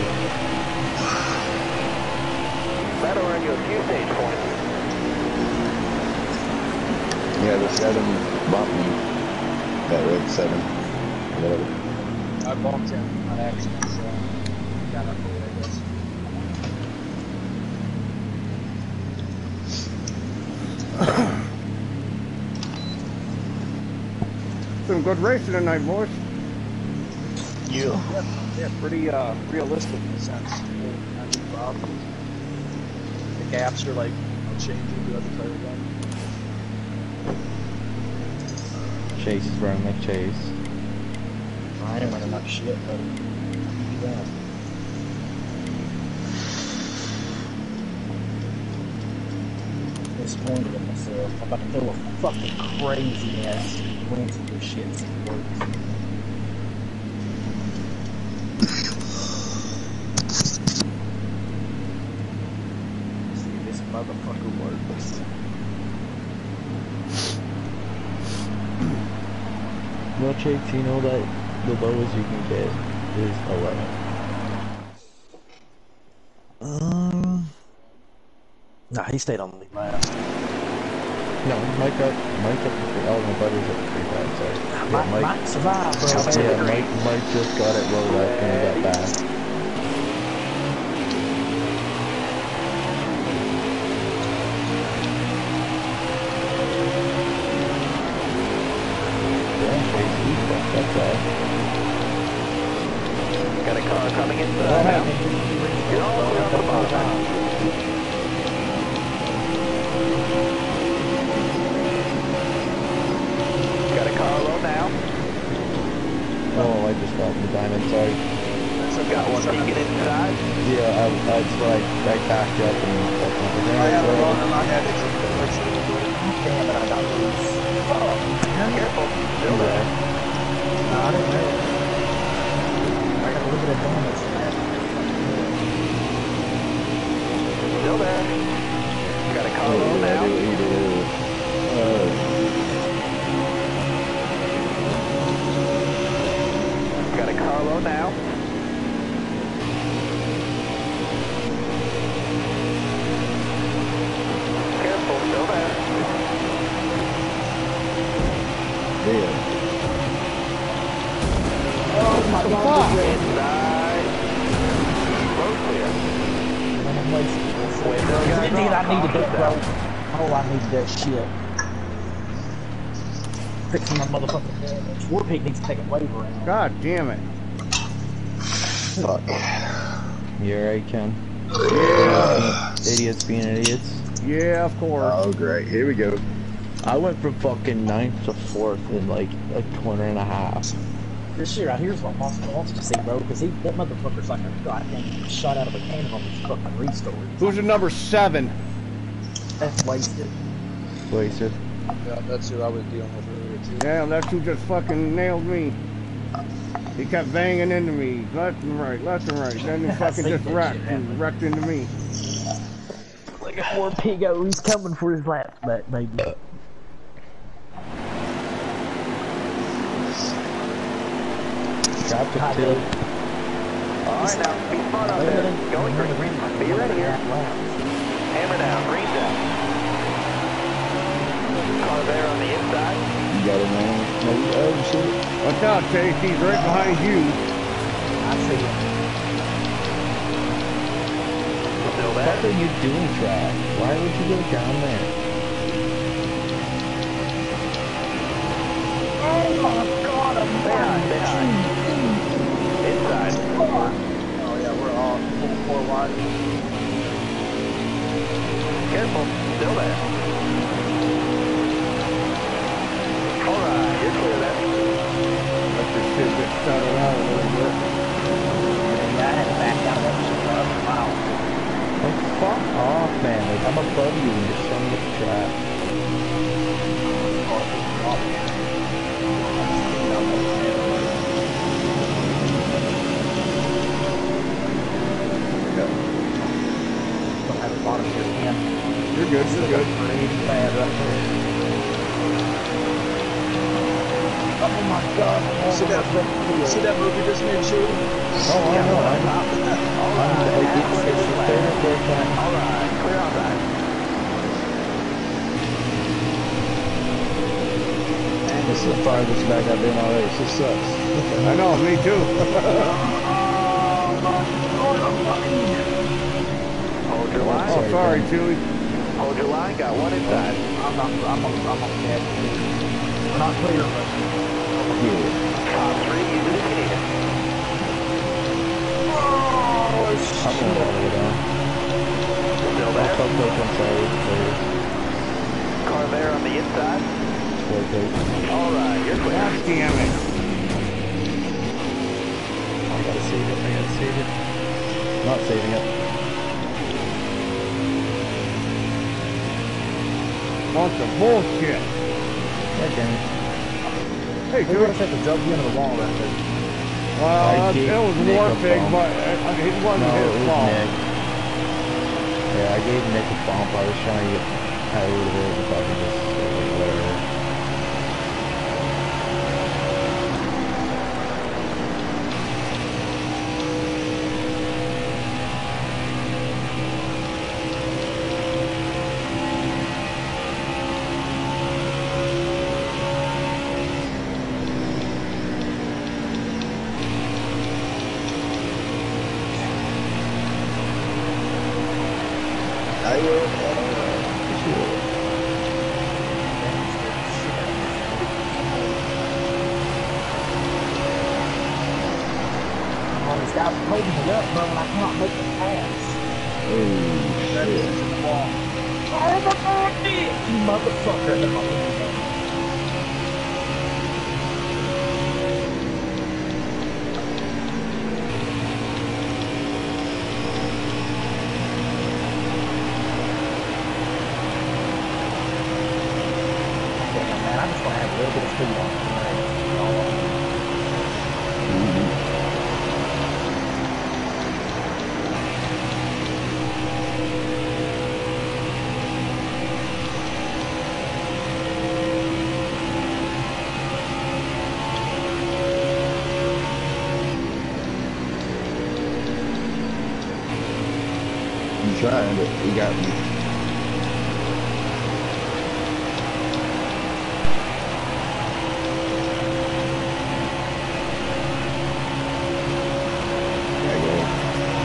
[SPEAKER 5] That'll earn you a few stage points.
[SPEAKER 3] Yeah, the 7 bumped me. That red 7. Whatever.
[SPEAKER 1] I bumped him on accident, so got up for it, I guess.
[SPEAKER 4] Some good racing tonight, boys.
[SPEAKER 1] Yeah, pretty realistic in a sense. Not too proud. The gaps are like changing throughout the entire run.
[SPEAKER 2] Chase is running like Chase.
[SPEAKER 6] I ain't running up shit, but yeah. Disappointed in myself. I'm about to throw a fucking crazy ass sequence of this shit. So it works. See if this motherfucker works.
[SPEAKER 2] Well, Chase, you know that the lowest you can get is 11.
[SPEAKER 6] Nah, he stayed on the last.
[SPEAKER 2] No, Mike up to 3. Oh, my buddy's up to 3 times, sorry. Yeah,
[SPEAKER 6] Mike survived, bro.
[SPEAKER 2] Yeah, Mike just got it rolled up and he got back. That's all.
[SPEAKER 5] Got a car coming in now. You're all the way on the bottom. Got a car low now.
[SPEAKER 2] Oh, I just got the diamond, sorry.
[SPEAKER 5] Got one peeking inside.
[SPEAKER 2] Yeah, that's why I backed up and
[SPEAKER 1] I have it wrong in my head. It's
[SPEAKER 6] Damn it, I got loose.
[SPEAKER 5] Careful. Still there.
[SPEAKER 6] I didn't know. I got a little bit of damage from that.
[SPEAKER 5] Still there. Got a car low now. Got a car low now. Careful, still there.
[SPEAKER 3] Yeah.
[SPEAKER 6] Oh my god.
[SPEAKER 5] Inside. Road clear.
[SPEAKER 6] Indeed, I needed that, bro. Oh, I needed that shit. Fixing my motherfucking damage. Warpig needs to take a waiver out.
[SPEAKER 4] God damn it.
[SPEAKER 3] Fuck.
[SPEAKER 2] You alright, Ken?
[SPEAKER 4] Yeah.
[SPEAKER 2] Idiots being idiots.
[SPEAKER 4] Yeah, of course.
[SPEAKER 3] Oh, great. Here we go.
[SPEAKER 2] I went from fucking 9th to 4th in like a corner and a half.
[SPEAKER 6] This year, here's what Monster wants to see, bro, because that motherfucker's like a goddamn shot out of a cannon on these fucking restarts.
[SPEAKER 4] Who's the number 7?
[SPEAKER 6] That's wasted.
[SPEAKER 2] Wasted.
[SPEAKER 1] Yeah, that's who I was dealing with earlier too.
[SPEAKER 4] Damn, that's who just fucking nailed me. He kept banging into me, left and right, left and right. Then he fucking just wrecked into me.
[SPEAKER 6] Like a poor piggo, he's coming for his lap back, baby.
[SPEAKER 2] Dropped it too.
[SPEAKER 5] Alright, now, be smart out there. Going green. Be ready here. Hammer down, green down. Car there on the inside.
[SPEAKER 3] You got it, man. Oh, shit.
[SPEAKER 4] Watch out, Chase. He's right behind you.
[SPEAKER 6] I see it.
[SPEAKER 5] Still
[SPEAKER 2] What
[SPEAKER 5] there.
[SPEAKER 2] are you doing, Trav? Why would you go down there?
[SPEAKER 6] Oh my god, I'm
[SPEAKER 5] Behind. Inside.
[SPEAKER 1] Oh yeah, we're all full 4 wide.
[SPEAKER 5] Careful. Still there. Alright, you're clear there.
[SPEAKER 4] Let this shit get settled out a little bit.
[SPEAKER 6] Yeah, I had to back out of that shit. Wow.
[SPEAKER 2] Like, fuck off, man. Like, I'm above you and you're showing me the trap.
[SPEAKER 6] Don't have a bottom here, Ken.
[SPEAKER 4] You're good, you're good.
[SPEAKER 6] Pretty bad right there. Oh my god.
[SPEAKER 1] See that movie just made, Chewie?
[SPEAKER 2] Oh, I know. It's the third or fourth time.
[SPEAKER 5] Alright, clear outside.
[SPEAKER 3] This is the farthest back I've been all race. This sucks.
[SPEAKER 4] I know, me too.
[SPEAKER 5] Hold your line.
[SPEAKER 4] Oh, sorry, Chewy.
[SPEAKER 5] Hold your line. Got one inside.
[SPEAKER 6] I'm on dead. We're not clear, but
[SPEAKER 3] Yeah.
[SPEAKER 5] Top 3, use it if you need it.
[SPEAKER 6] oh
[SPEAKER 2] I'm
[SPEAKER 6] shit!
[SPEAKER 2] going all the way down.
[SPEAKER 5] Still
[SPEAKER 2] Oh,
[SPEAKER 5] there.
[SPEAKER 2] fuck, I'm sorry.
[SPEAKER 5] Car there on the inside.
[SPEAKER 2] Sorry.
[SPEAKER 5] All right, you're clear.
[SPEAKER 4] God damn it.
[SPEAKER 2] I gotta save it. Not saving it.
[SPEAKER 4] Bunch of bullshit.
[SPEAKER 2] God damn it.
[SPEAKER 4] Hey,
[SPEAKER 6] We
[SPEAKER 4] dude.
[SPEAKER 6] would have had to jump into the wall right there.
[SPEAKER 4] Well,
[SPEAKER 2] I
[SPEAKER 4] it
[SPEAKER 2] gave
[SPEAKER 4] was
[SPEAKER 2] Nick a
[SPEAKER 4] Warpig,
[SPEAKER 2] bump.
[SPEAKER 4] but it wasn't
[SPEAKER 2] No,
[SPEAKER 4] his
[SPEAKER 2] it was
[SPEAKER 4] fault.
[SPEAKER 2] Nick. Yeah, I gave Nick a bump. I was trying to get out of it if I could just whatever.
[SPEAKER 3] I will.
[SPEAKER 6] Oh, this guy's holding it up, bro, and I cannot make the pass.
[SPEAKER 3] Oh,
[SPEAKER 6] That is
[SPEAKER 3] shit.
[SPEAKER 6] in the wall. Oh my god, Nick! You motherfucker! They're not moving down. Damn, man, I'm just gonna have a little bit of speed on it tonight. All over.
[SPEAKER 3] I'm trying, but he got me. There you go.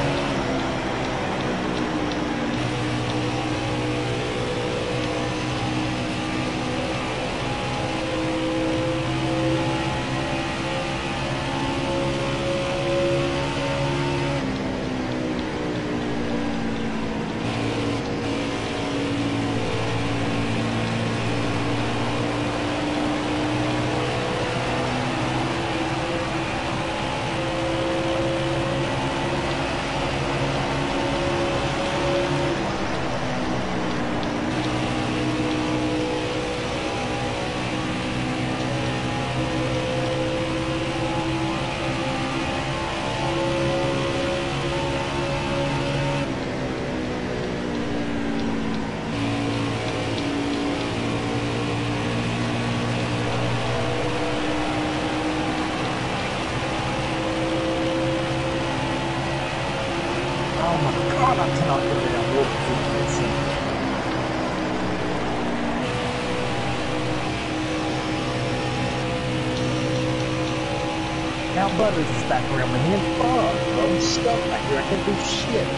[SPEAKER 6] Oh my god, I cannot believe I walked through this thing. Now Butters is back around me and fuck, bro, I'm stuck back here, I can't do shit.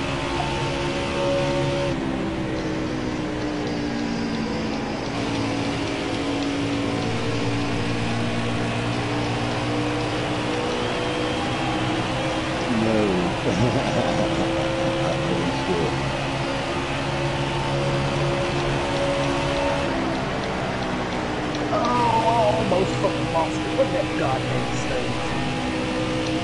[SPEAKER 6] Oh, almost fucking lost it. Look at that goddamn stage.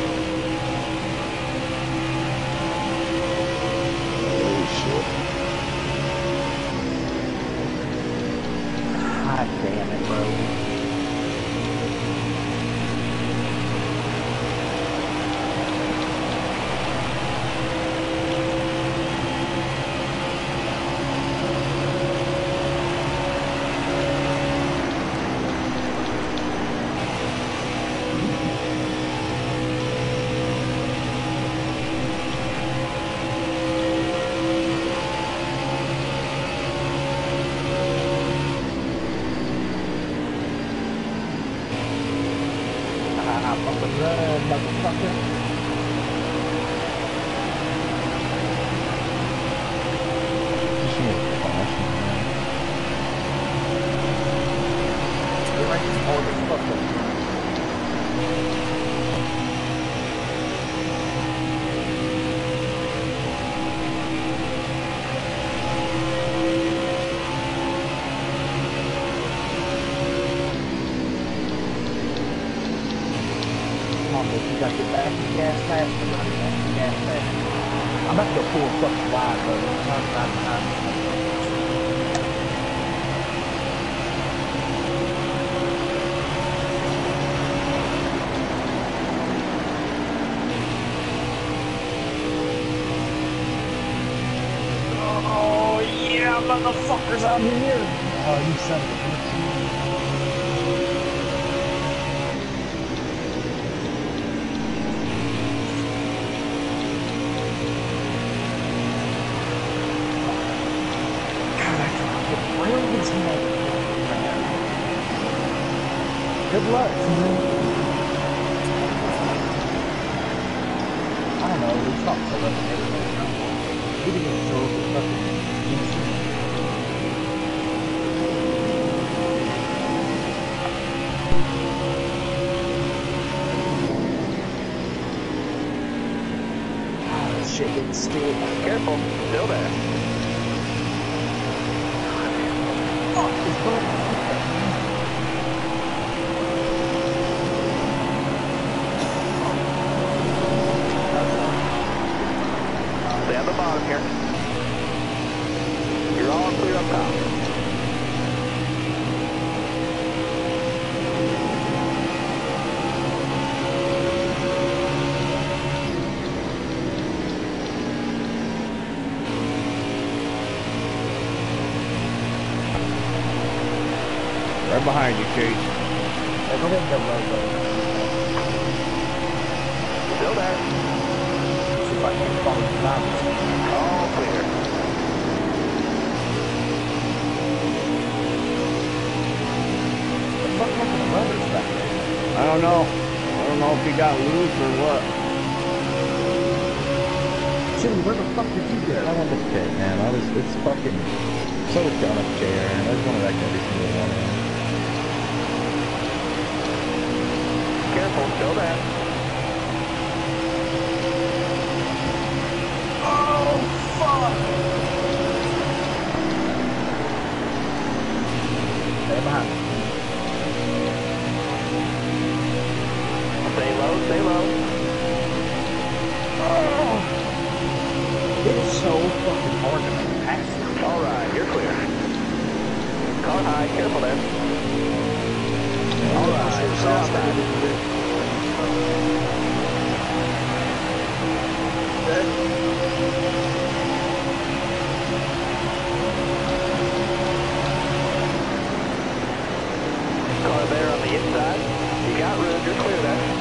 [SPEAKER 6] God damn it, bro. Run, motherfucker.
[SPEAKER 2] Just need a caution, man.
[SPEAKER 6] You're right, it's hard as fuck up. You gotta get back in gas fast, but not back in gas fast. I'm about to go full fucking wide, bro. Oh yeah, motherfuckers out here! Oh, you son of a bitch. Good luck, man. I don't know, we talked so much everything. We didn't even know the fucking this shit getting still.
[SPEAKER 5] Careful, still there.
[SPEAKER 6] Fuck, it's burning.
[SPEAKER 5] Stay on the bottom here. You're all clear up top.
[SPEAKER 4] Right behind you, Chase.
[SPEAKER 6] Hey, go ahead and go low, bro.
[SPEAKER 5] Still there.
[SPEAKER 6] See if I can follow the numbers.
[SPEAKER 5] All clear.
[SPEAKER 6] What the fuck happened to runners back there?
[SPEAKER 4] I don't know. I don't know if he got loose or what.
[SPEAKER 6] Chili, where the fuck did you go?
[SPEAKER 2] I want the pit, man. It's fucking, so done up there, and I just want to wreck every single one of them.
[SPEAKER 5] Careful, still there.
[SPEAKER 6] Oh, fuck! Stay behind me.
[SPEAKER 5] Stay low, stay low.
[SPEAKER 6] Oh! It is so fucking hard to make passes.
[SPEAKER 5] All right, you're clear. Car high, careful there. All right, soft side. Car there on the inside. You got room, you're clear there.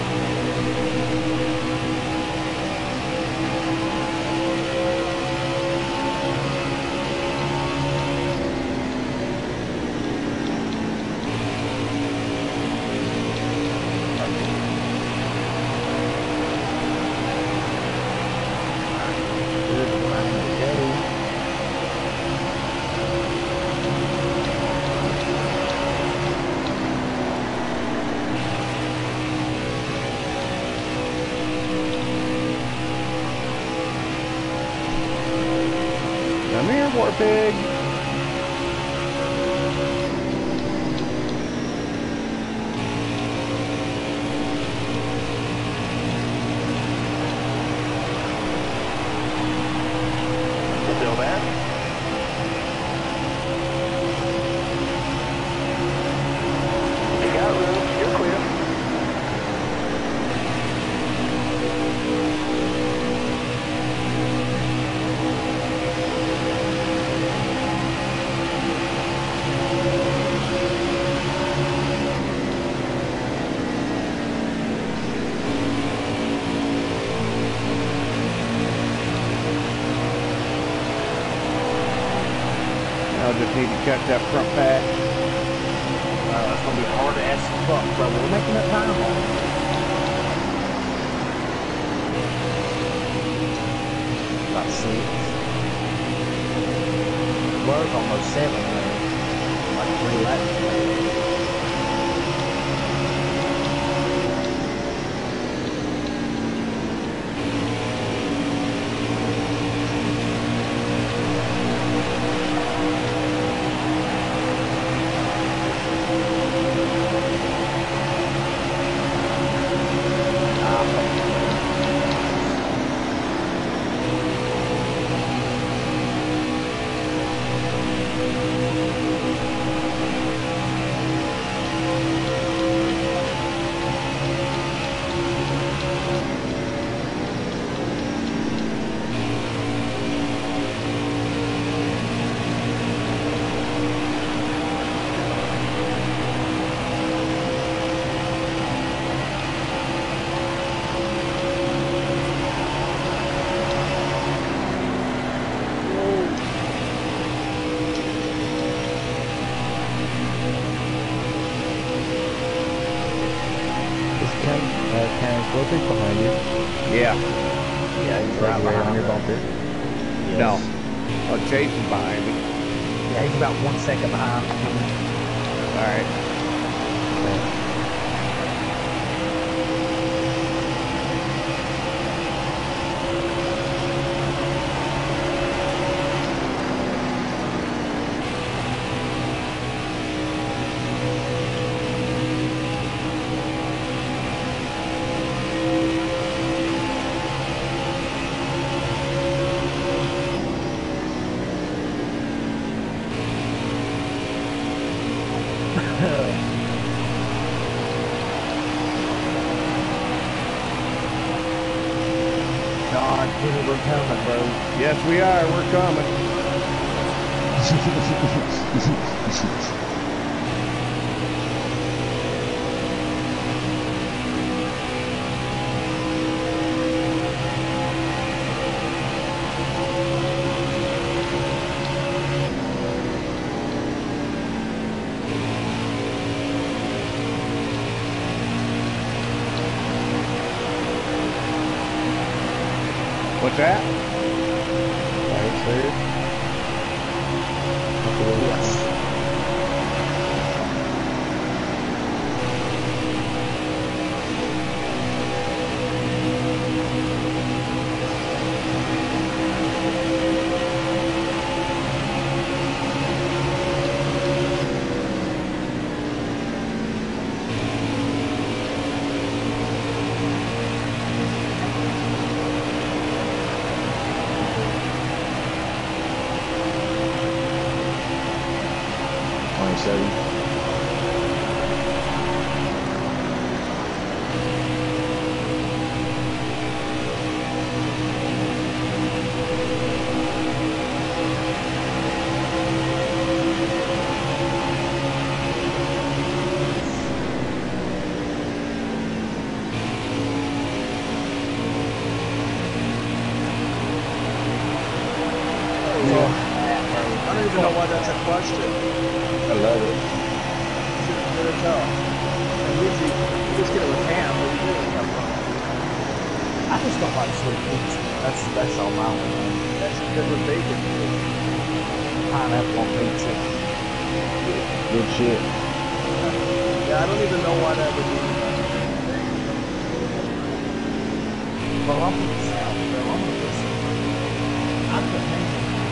[SPEAKER 4] Come here, war pig.
[SPEAKER 5] Still there. You got room, you're clear.
[SPEAKER 4] I'll just need to catch that front back.
[SPEAKER 6] It's gonna be hard to ask fuck, bro. We're making that time on it. was almost 7 there. Like 3 laps ago.
[SPEAKER 2] Slowpoke's behind you.
[SPEAKER 4] Yeah.
[SPEAKER 6] Yeah, he's right
[SPEAKER 2] On
[SPEAKER 6] behind
[SPEAKER 2] your
[SPEAKER 6] me.
[SPEAKER 2] bumper.
[SPEAKER 6] Yes.
[SPEAKER 4] No. Oh, Jason's behind me.
[SPEAKER 6] Yeah, he's about 1 second behind.
[SPEAKER 4] All right.
[SPEAKER 6] God, we're coming, bro.
[SPEAKER 4] Yes, we are. We're coming. What's that?
[SPEAKER 2] Right, sir.
[SPEAKER 1] I don't even know why that's a question.
[SPEAKER 3] I love it.
[SPEAKER 1] Couldn't tell. And usually, you just get it with ham, but you really have fun.
[SPEAKER 6] I just don't like sweet pizza. That's all my own.
[SPEAKER 1] That's good with bacon.
[SPEAKER 6] Pineapple on pizza.
[SPEAKER 3] Good shit.
[SPEAKER 1] Yeah, I don't even know why that would be.
[SPEAKER 6] Well, I'm from the South, bro. I'm gonna put some. I put ham.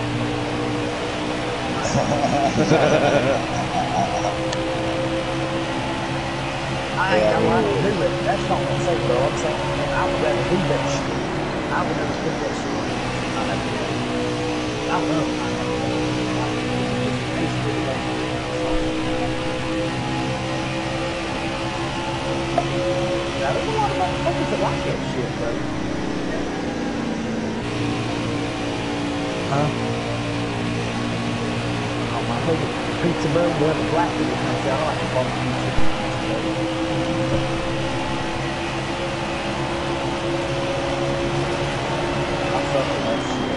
[SPEAKER 6] I ain't gonna lie to do it. That's not what I'm saying, bro. I'm saying, man, I would rather do that shit. I would never put that shit on. I love pineapple. Now, there's a lot of motherfuckers that like that shit, bro. Huh? Oh, my favorite pizza, bro, wherever black people comes out, I like the barbecue chicken. I fuck with that shit.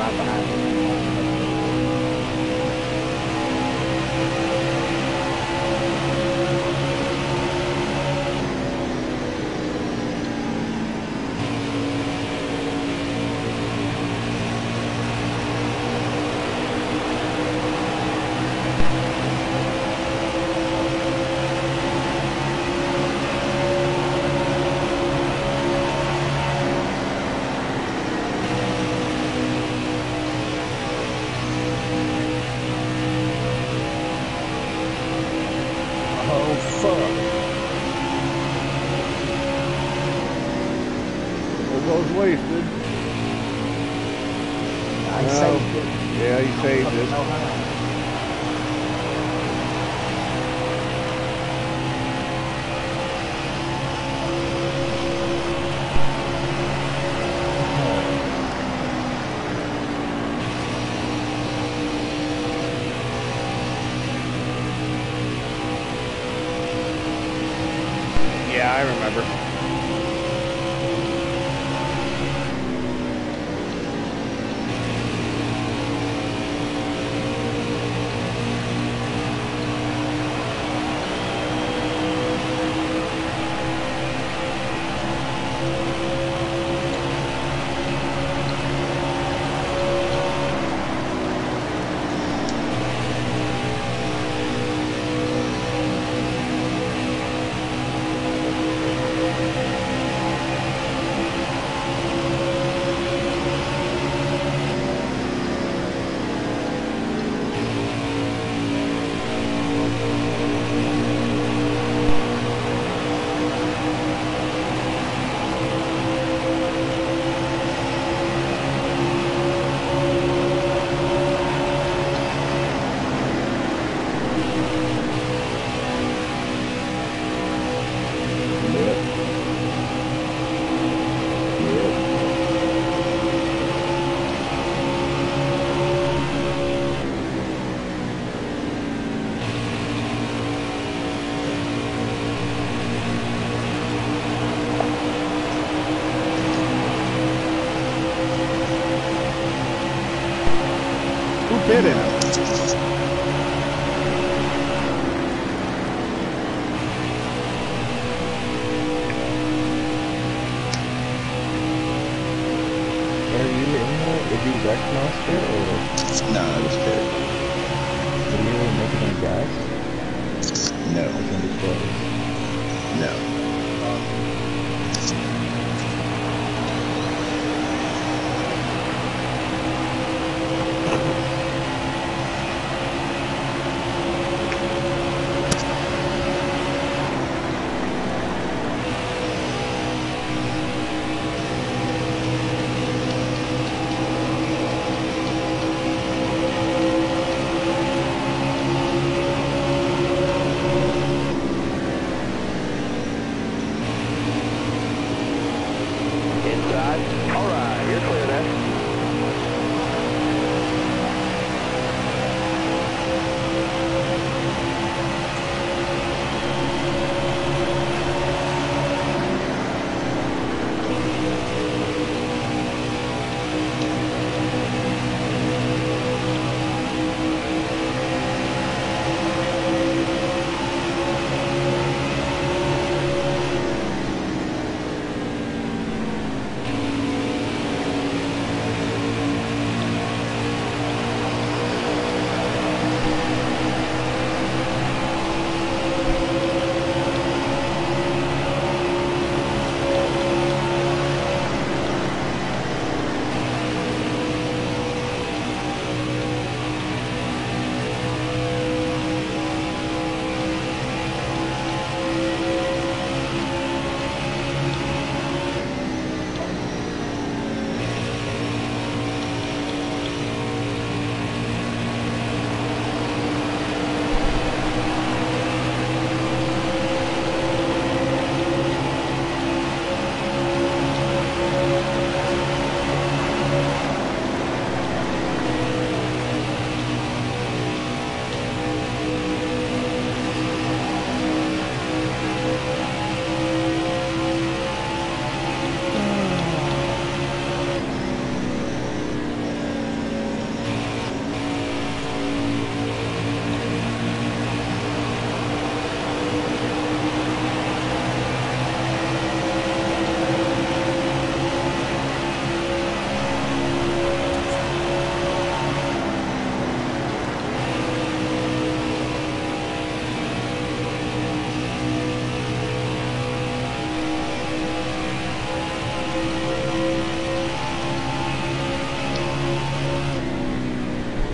[SPEAKER 6] right behind you. Oh, fuck.
[SPEAKER 4] There goes wasted.
[SPEAKER 6] I
[SPEAKER 4] No.
[SPEAKER 6] saved it.
[SPEAKER 4] Yeah, he saved
[SPEAKER 6] Fucking
[SPEAKER 4] it.
[SPEAKER 6] know how.
[SPEAKER 4] Yeah, I remember. Who pitted?
[SPEAKER 2] Are you in there? Is he wreck monster or
[SPEAKER 3] No, I was pitted.
[SPEAKER 2] are you able to make any gas?
[SPEAKER 3] No,
[SPEAKER 2] I can disclose.
[SPEAKER 3] no.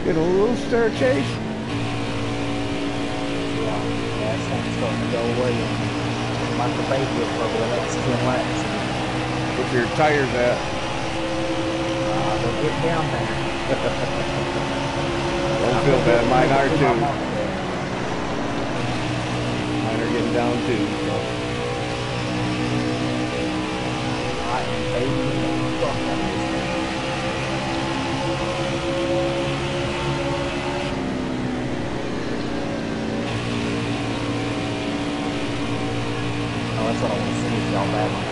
[SPEAKER 4] Get a little stir, Chase.
[SPEAKER 6] Yeah, that thing's starting to go away. Like the baby up for the next 10 laps.
[SPEAKER 4] What's your tires at?
[SPEAKER 6] They'll get down there.
[SPEAKER 4] Don't feel bad. Mine are too. Mine are getting down too. So.
[SPEAKER 6] I am babying the fuck out of this thing. Oh, that's what I want to see if y'all bad on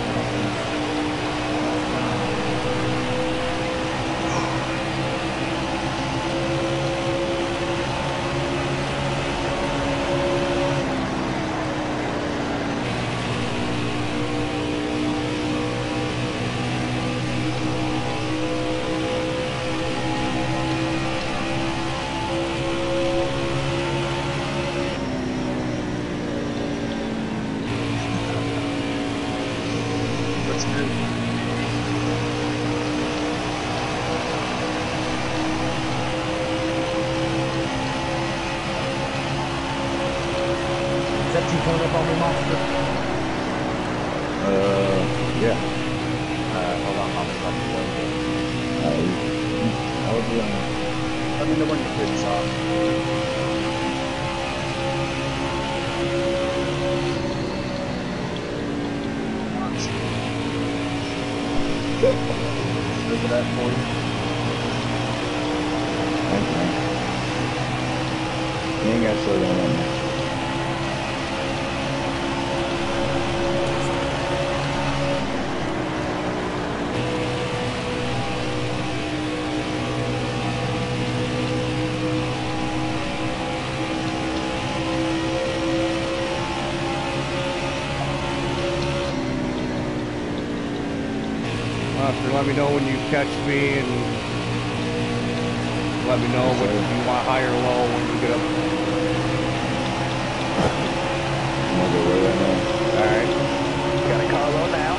[SPEAKER 1] What's new?
[SPEAKER 6] Is that you coming up on me, Monster?
[SPEAKER 3] Yeah.
[SPEAKER 6] Hold on, I'll be about to go.
[SPEAKER 3] I was doing
[SPEAKER 1] Let me know when your kid's off. Look at that for you.
[SPEAKER 3] Thank you, man. You ain't got to slow down on me.
[SPEAKER 4] Monster, let me know when you catch me and let me know what you want high or low when you get up.
[SPEAKER 3] I'm gonna go right now.
[SPEAKER 4] Alright.
[SPEAKER 5] Got a car low now.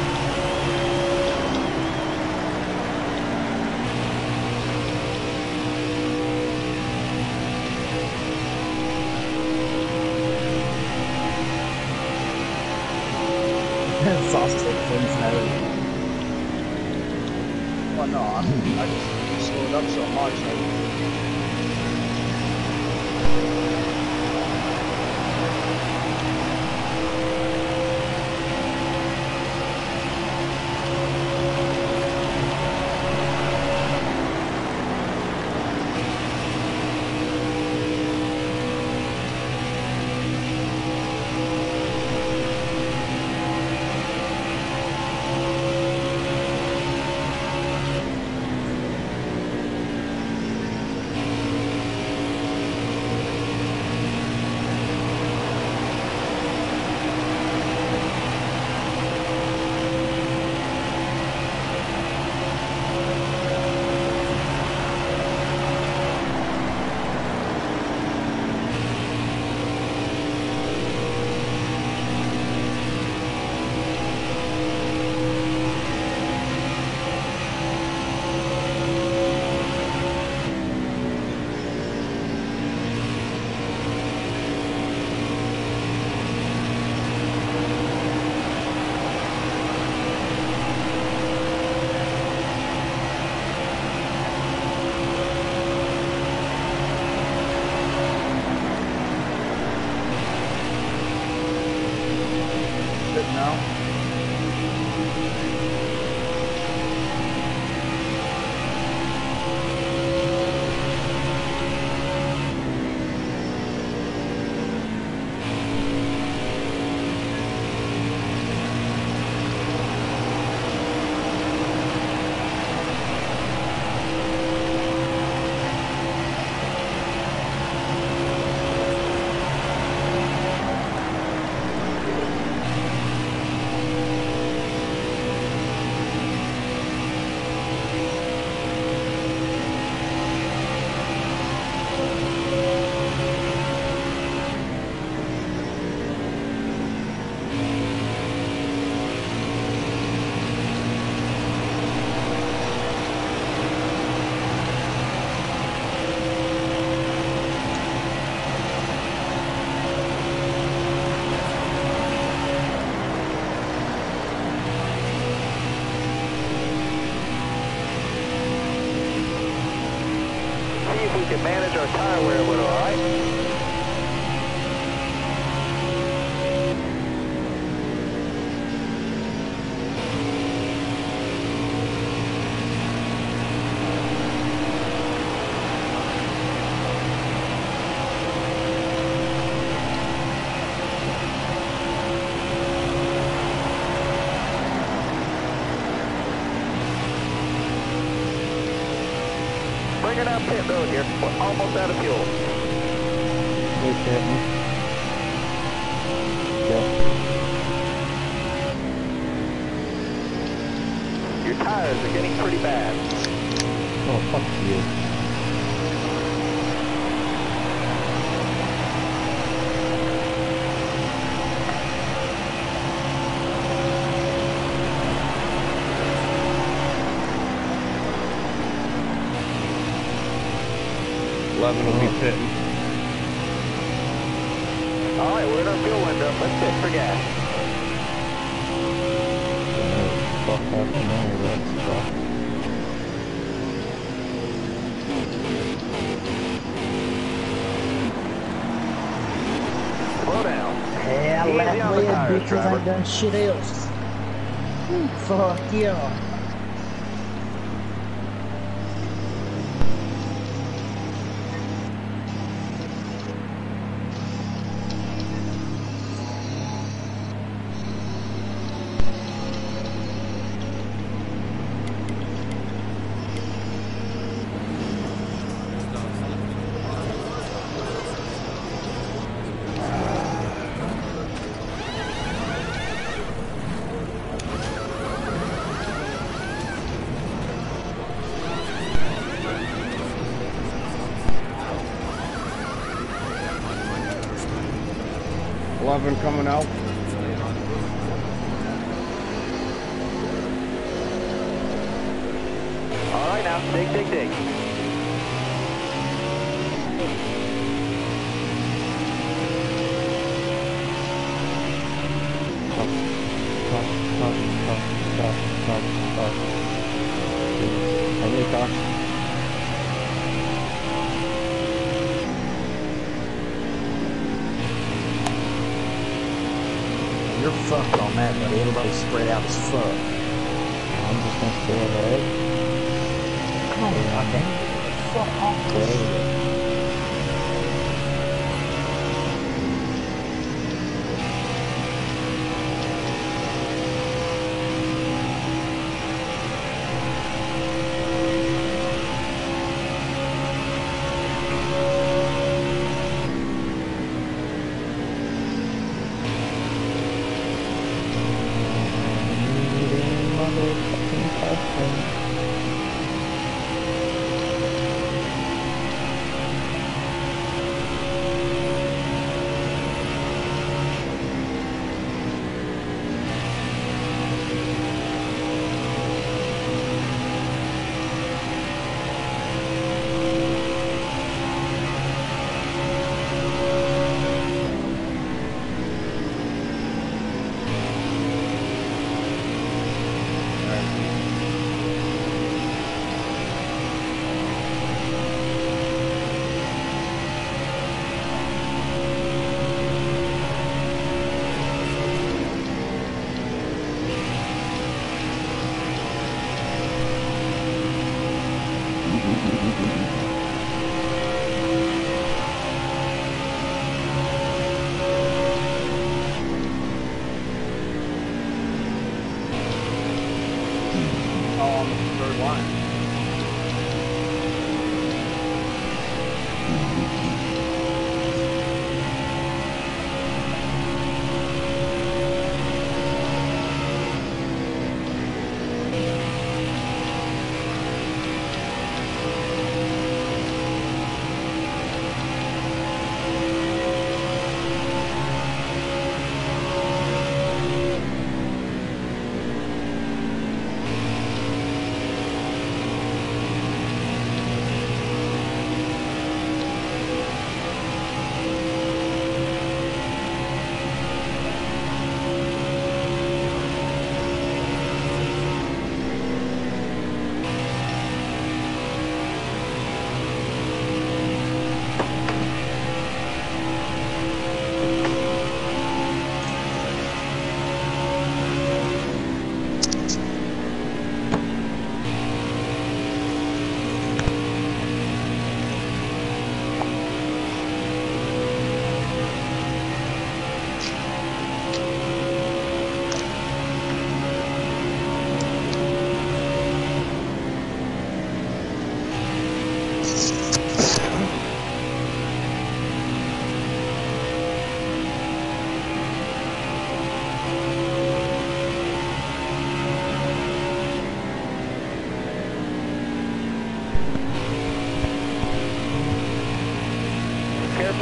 [SPEAKER 6] Sausage, please, no.
[SPEAKER 1] Well, no, I just slowed up so much.
[SPEAKER 5] if we can manage our tire wear a little, all right? Bringing out pit road here. We're almost out of fuel.
[SPEAKER 2] Wait, Captain.
[SPEAKER 5] Your tires are getting pretty bad.
[SPEAKER 2] Oh, fuck you.
[SPEAKER 4] Will be pitting.
[SPEAKER 5] All right, we're in our fuel window. Let's pit for gas.
[SPEAKER 2] Fuck off the money, that's fuck.
[SPEAKER 5] Slow down.
[SPEAKER 6] Hell,
[SPEAKER 5] Easy
[SPEAKER 6] that
[SPEAKER 5] on the
[SPEAKER 6] way
[SPEAKER 5] tires,
[SPEAKER 6] bitches
[SPEAKER 5] driver.
[SPEAKER 6] ain't done shit else. Fuck yeah.
[SPEAKER 4] Coming out.
[SPEAKER 5] All right, now, dig.
[SPEAKER 2] I need caution.
[SPEAKER 6] You're fucked on that, buddy. Everybody's spread out as fuck.
[SPEAKER 2] I'm just gonna stay ahead.
[SPEAKER 6] Come on, goddamn. Fuck off this shit.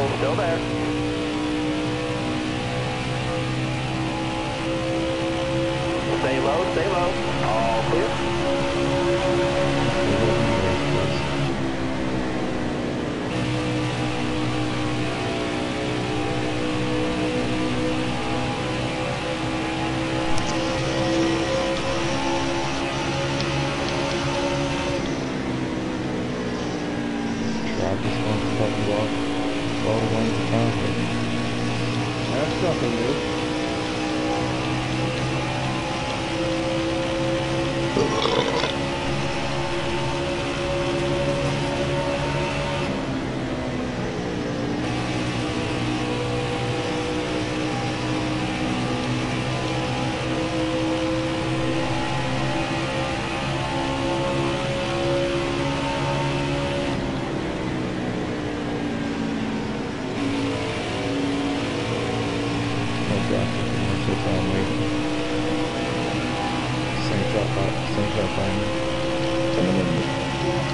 [SPEAKER 5] careful, still there. Stay low, stay low. All clear.
[SPEAKER 2] Travis wants to fucking walk 12 lanes of traffic.
[SPEAKER 4] That's something new.
[SPEAKER 2] No traffic, and that's why I'm waiting. Same truck behind me.
[SPEAKER 3] Coming in.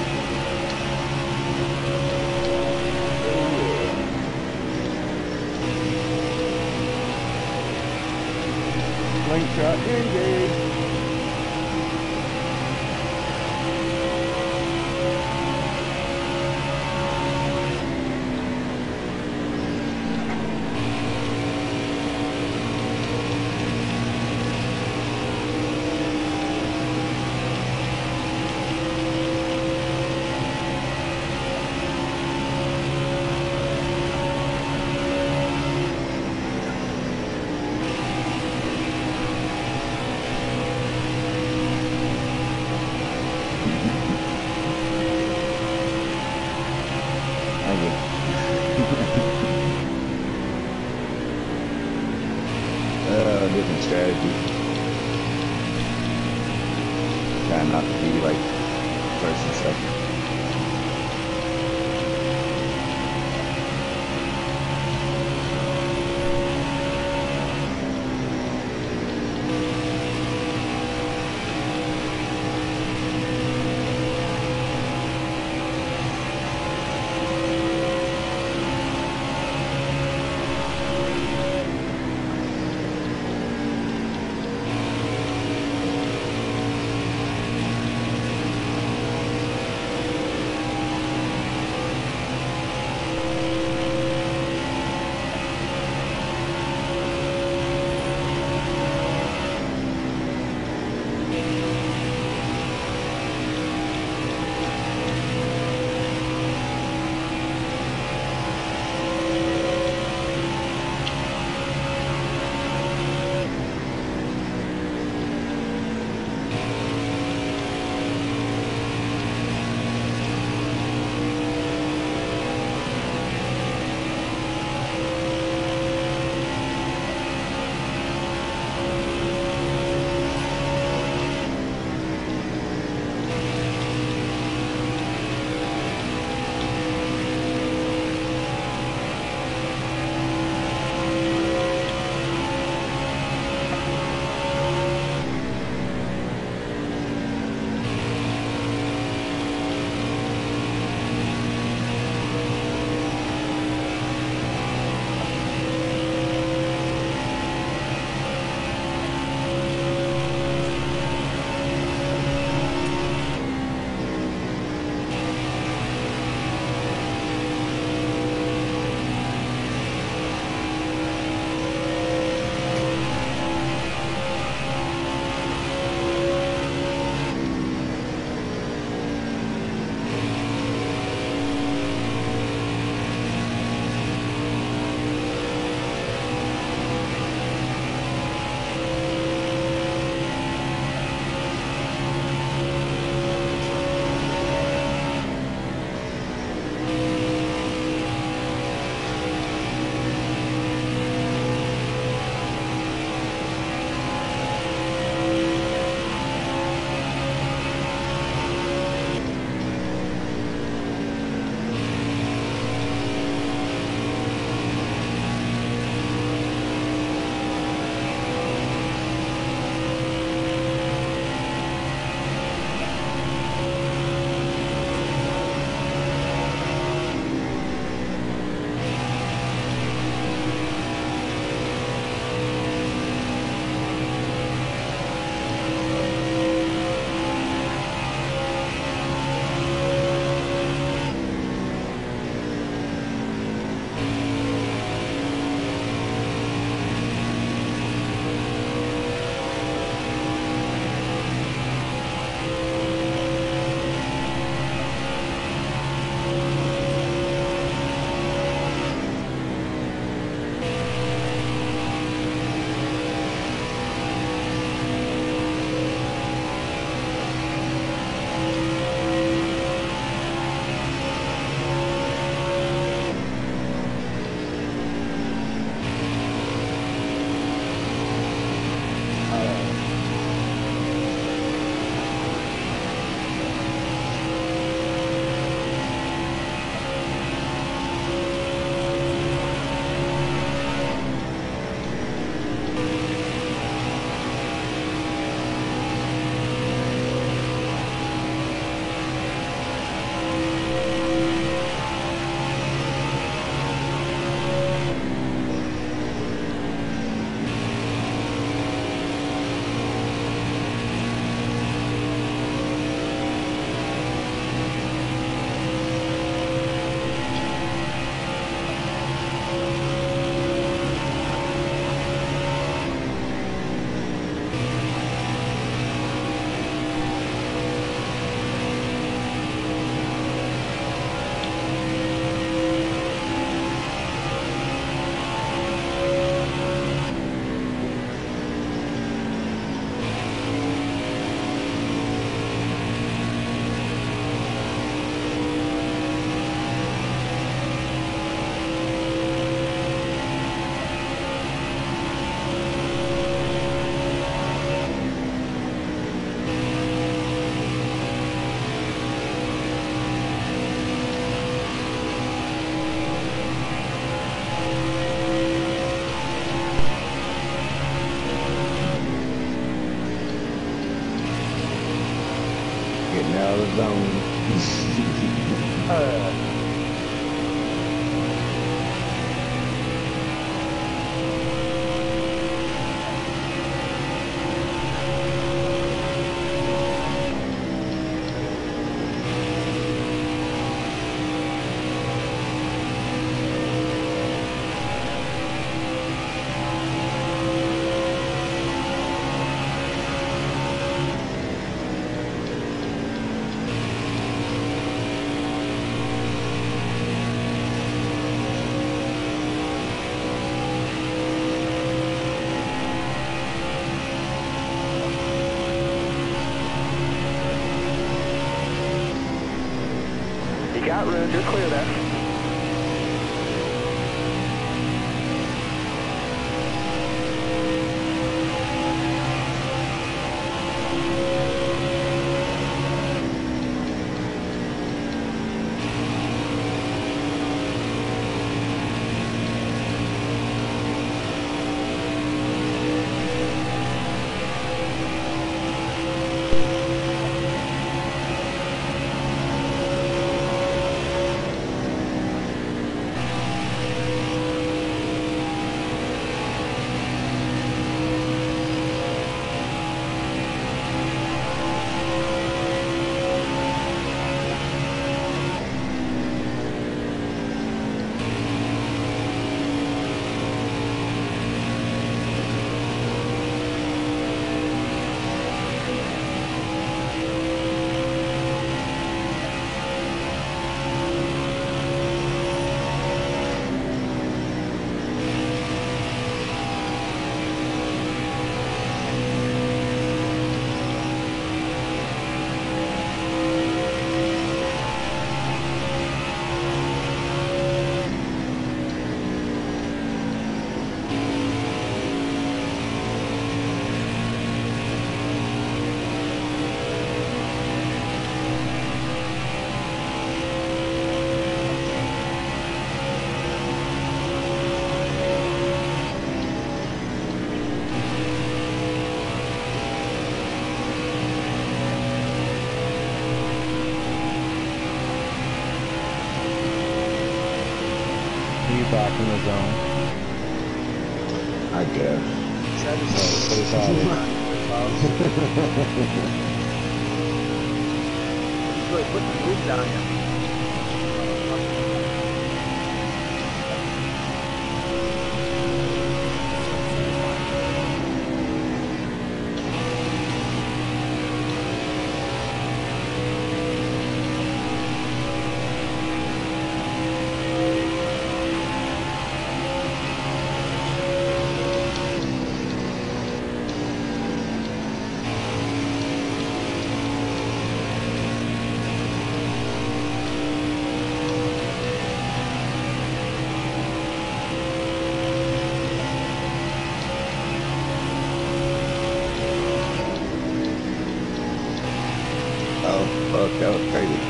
[SPEAKER 4] Slingshot engage.
[SPEAKER 3] Thank you. Different strategy. Trying not to be like first and second.
[SPEAKER 5] You got room, you're clear there.
[SPEAKER 2] You back in the zone.
[SPEAKER 3] I guess.
[SPEAKER 1] He's really putting the move down here.
[SPEAKER 3] Fuck, that was crazy.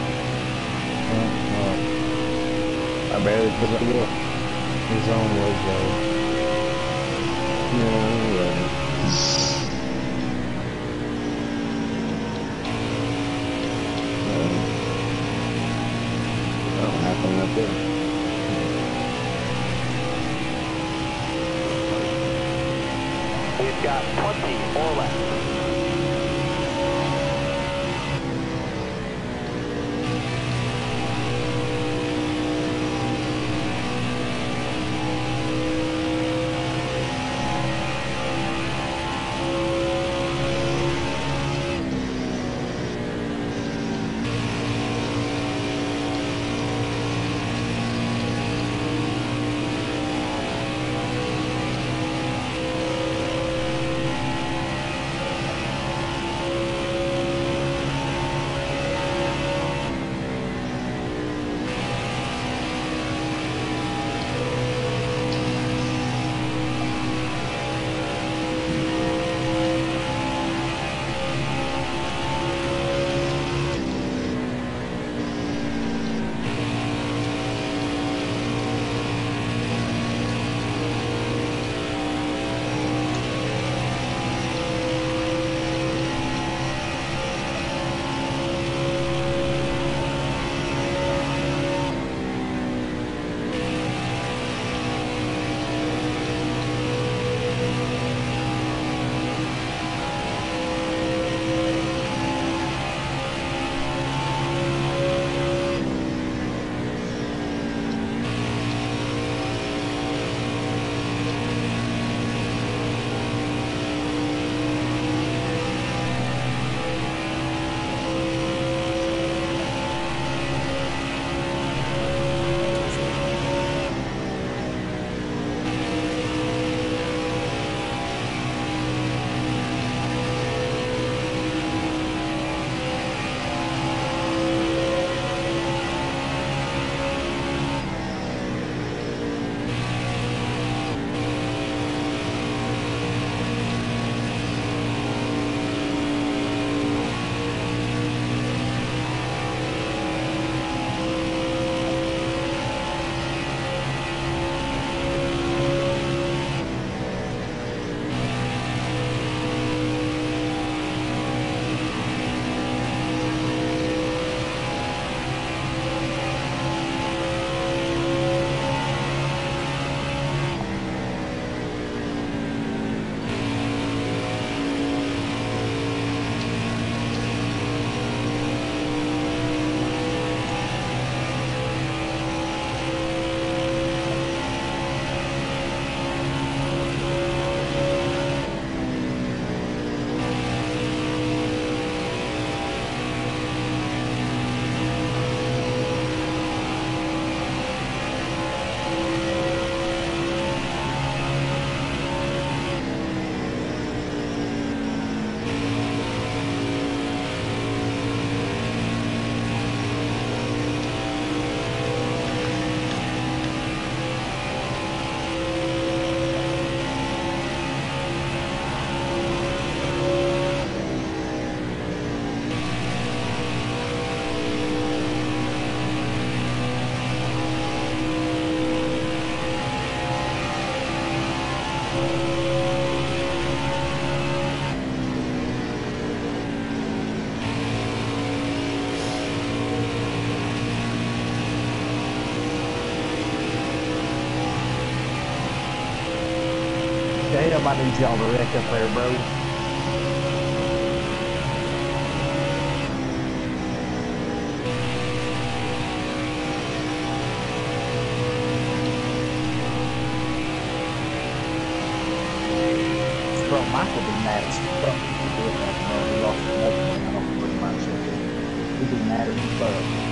[SPEAKER 3] I barely put it up.
[SPEAKER 2] The zone was low.
[SPEAKER 3] Yeah, right. What happened up there?
[SPEAKER 5] We've got 20 more left.
[SPEAKER 6] Damn, I need y'all to wreck up there, bro. Bro, Michael be mad as fuck if he did that, bro. He lost another one. I don't pretty much it. He'd be mad as fuck.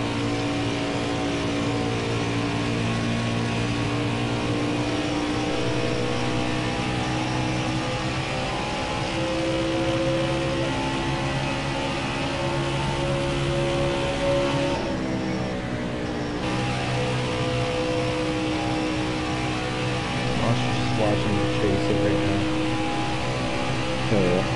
[SPEAKER 2] Watching you chase it right now.
[SPEAKER 3] Yeah.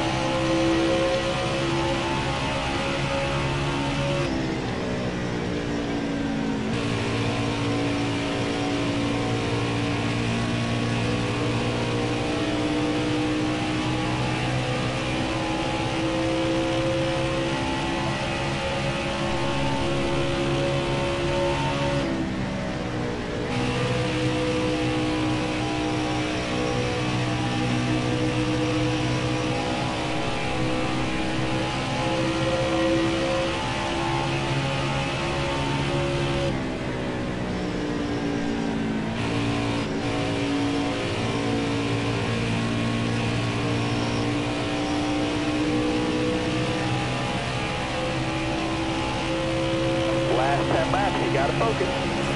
[SPEAKER 5] Last 10 laps, you gotta focus.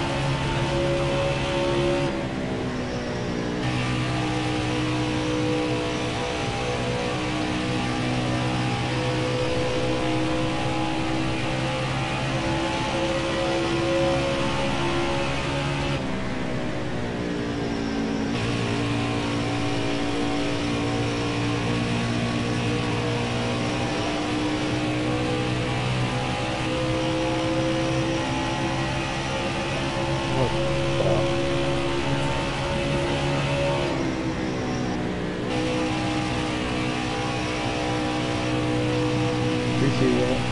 [SPEAKER 2] Appreciate that.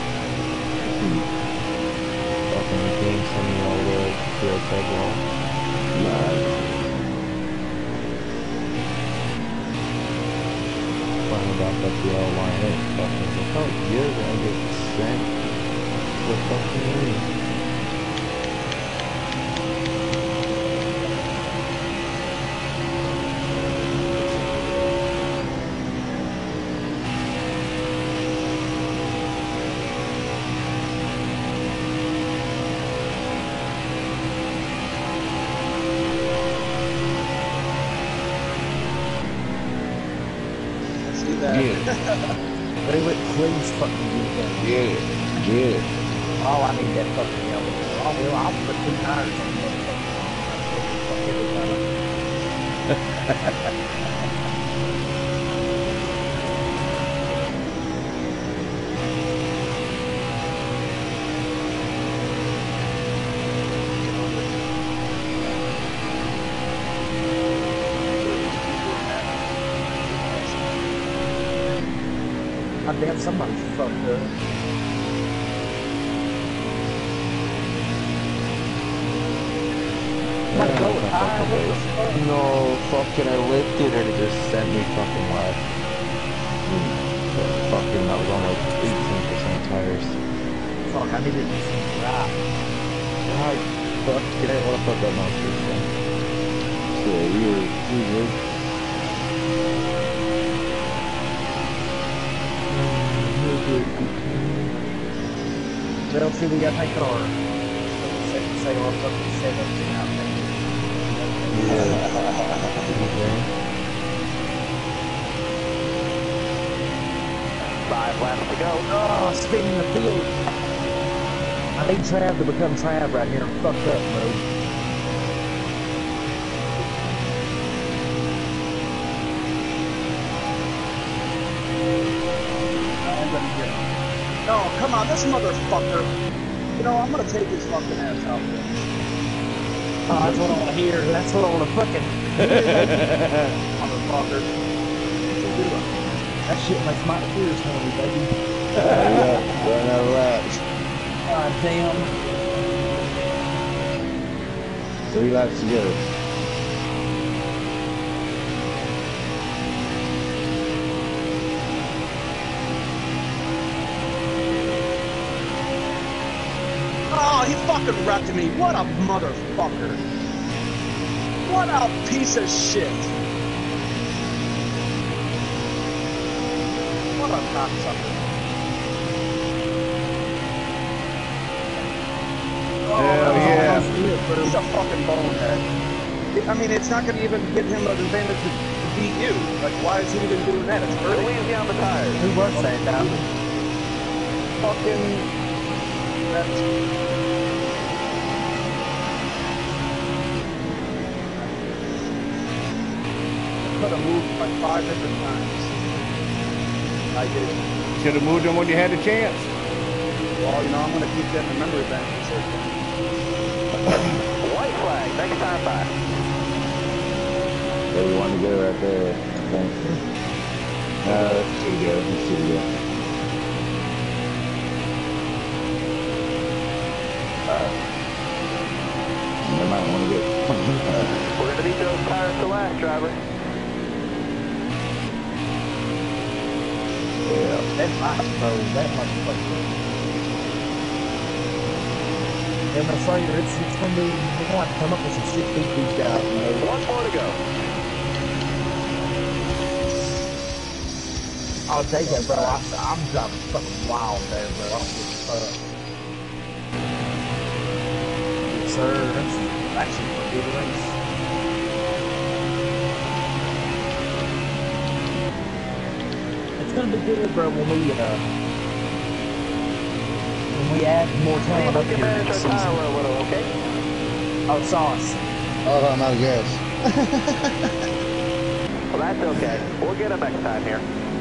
[SPEAKER 2] Fucking the game sending me all the way to the outside wall. Finally got that the all line in. Fucking like, oh, you're gonna get sent for fucking me.
[SPEAKER 6] Please fucking get that.
[SPEAKER 3] Get it.
[SPEAKER 6] Oh, I need that fucking yellow. I'll put 2 tires on God damn, somebody's fucked up.
[SPEAKER 2] No, fucking I lifted and it just sent me fucking left. Fucking, I was on like 18% tires.
[SPEAKER 6] Fuck, I needed to see right.
[SPEAKER 2] God, fucking, what the fuck that monster thing?
[SPEAKER 3] Yeah, you were
[SPEAKER 6] Well, see, we got to take our sail up to 17 out there.
[SPEAKER 2] Okay.
[SPEAKER 5] 5 laps to go.
[SPEAKER 6] Oh, spinning the field. I need Trav to become Trav right here. I'm fucked up, bro.
[SPEAKER 1] No, come on, this motherfucker. You know, I'm gonna take his fucking ass out there.
[SPEAKER 6] Oh, that's what I want to hear. That's what I want to fucking
[SPEAKER 1] Motherfucker.
[SPEAKER 6] That shit makes my ears horny, baby.
[SPEAKER 3] run out of laps.
[SPEAKER 6] God damn.
[SPEAKER 3] 3 laps to go.
[SPEAKER 1] he fucking wrecked me. What a motherfucker. What a piece of shit. What a cocksucker.
[SPEAKER 4] Hell yeah.
[SPEAKER 1] He's a fucking bonehead. I mean, it's not going to even give him an advantage to beat you. Like, why is he even doing that? It's early.
[SPEAKER 5] Louisiana tires.
[SPEAKER 6] Who was saying that?
[SPEAKER 1] Fucking... That's... I could have moved like 5 different times. I did.
[SPEAKER 4] Should have moved him when you had the chance.
[SPEAKER 1] Well, you know, I'm going to keep that in the memory bank for sure.
[SPEAKER 5] White flag, next time back.
[SPEAKER 3] There we want to go right there. Okay. Let's see go. Let's see go. I might want to get.
[SPEAKER 5] We're going to need those tires to last, driver.
[SPEAKER 3] Yeah.
[SPEAKER 6] That's nice, bro. That motherfucker. And I say it's gonna be, we're gonna have to come up with some shit to beat these guys, you know.
[SPEAKER 5] One more to go.
[SPEAKER 6] I'll tell you, bro, I'm driving fucking wild there, bro. I'm getting up. Yes, sir. That's actually a good race. It's gonna be good, bro, when we add more talent up here next season.
[SPEAKER 5] Okay?
[SPEAKER 6] Oh, sauce.
[SPEAKER 3] Oh, I'm out of gas.
[SPEAKER 5] Well, that's okay. We'll get them next time here.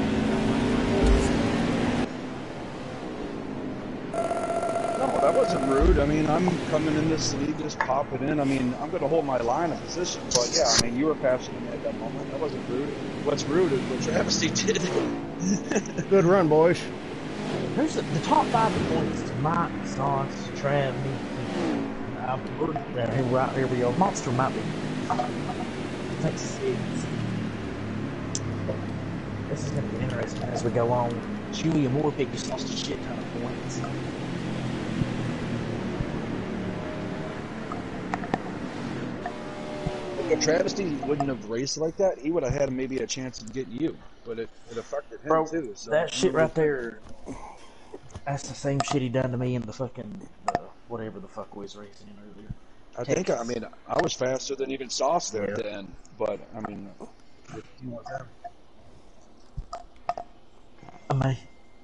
[SPEAKER 1] No, that wasn't rude. I mean, I'm coming in this league, just popping in. I mean, I'm going to hold my line of position. But yeah, I mean, you were passing me at that moment. That wasn't rude. What's rude is what Travesty did.
[SPEAKER 4] Good run, boys.
[SPEAKER 6] Who's the top 5 points? Mike, Sauce, Trav, me. Here we go. Monster might be. Let's see. This is going to be interesting as we go on. Chewy and Morpig just lost a shit ton of points.
[SPEAKER 1] If Travesty wouldn't have raced like that, he would have had maybe a chance to get you. But it affected him,
[SPEAKER 6] Bro,
[SPEAKER 1] too. So
[SPEAKER 6] that shit right there, that's the same shit he done to me in the fucking, whatever the fuck we was racing in earlier.
[SPEAKER 1] I mean, I was faster than even Sauce there at the end. But, I mean, you know,
[SPEAKER 6] I mean,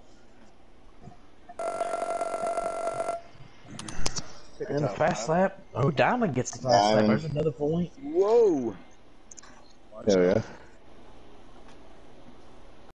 [SPEAKER 6] in the fast lap, Diamond gets the fast lap. There's another point.
[SPEAKER 1] Whoa!
[SPEAKER 3] Hell yeah.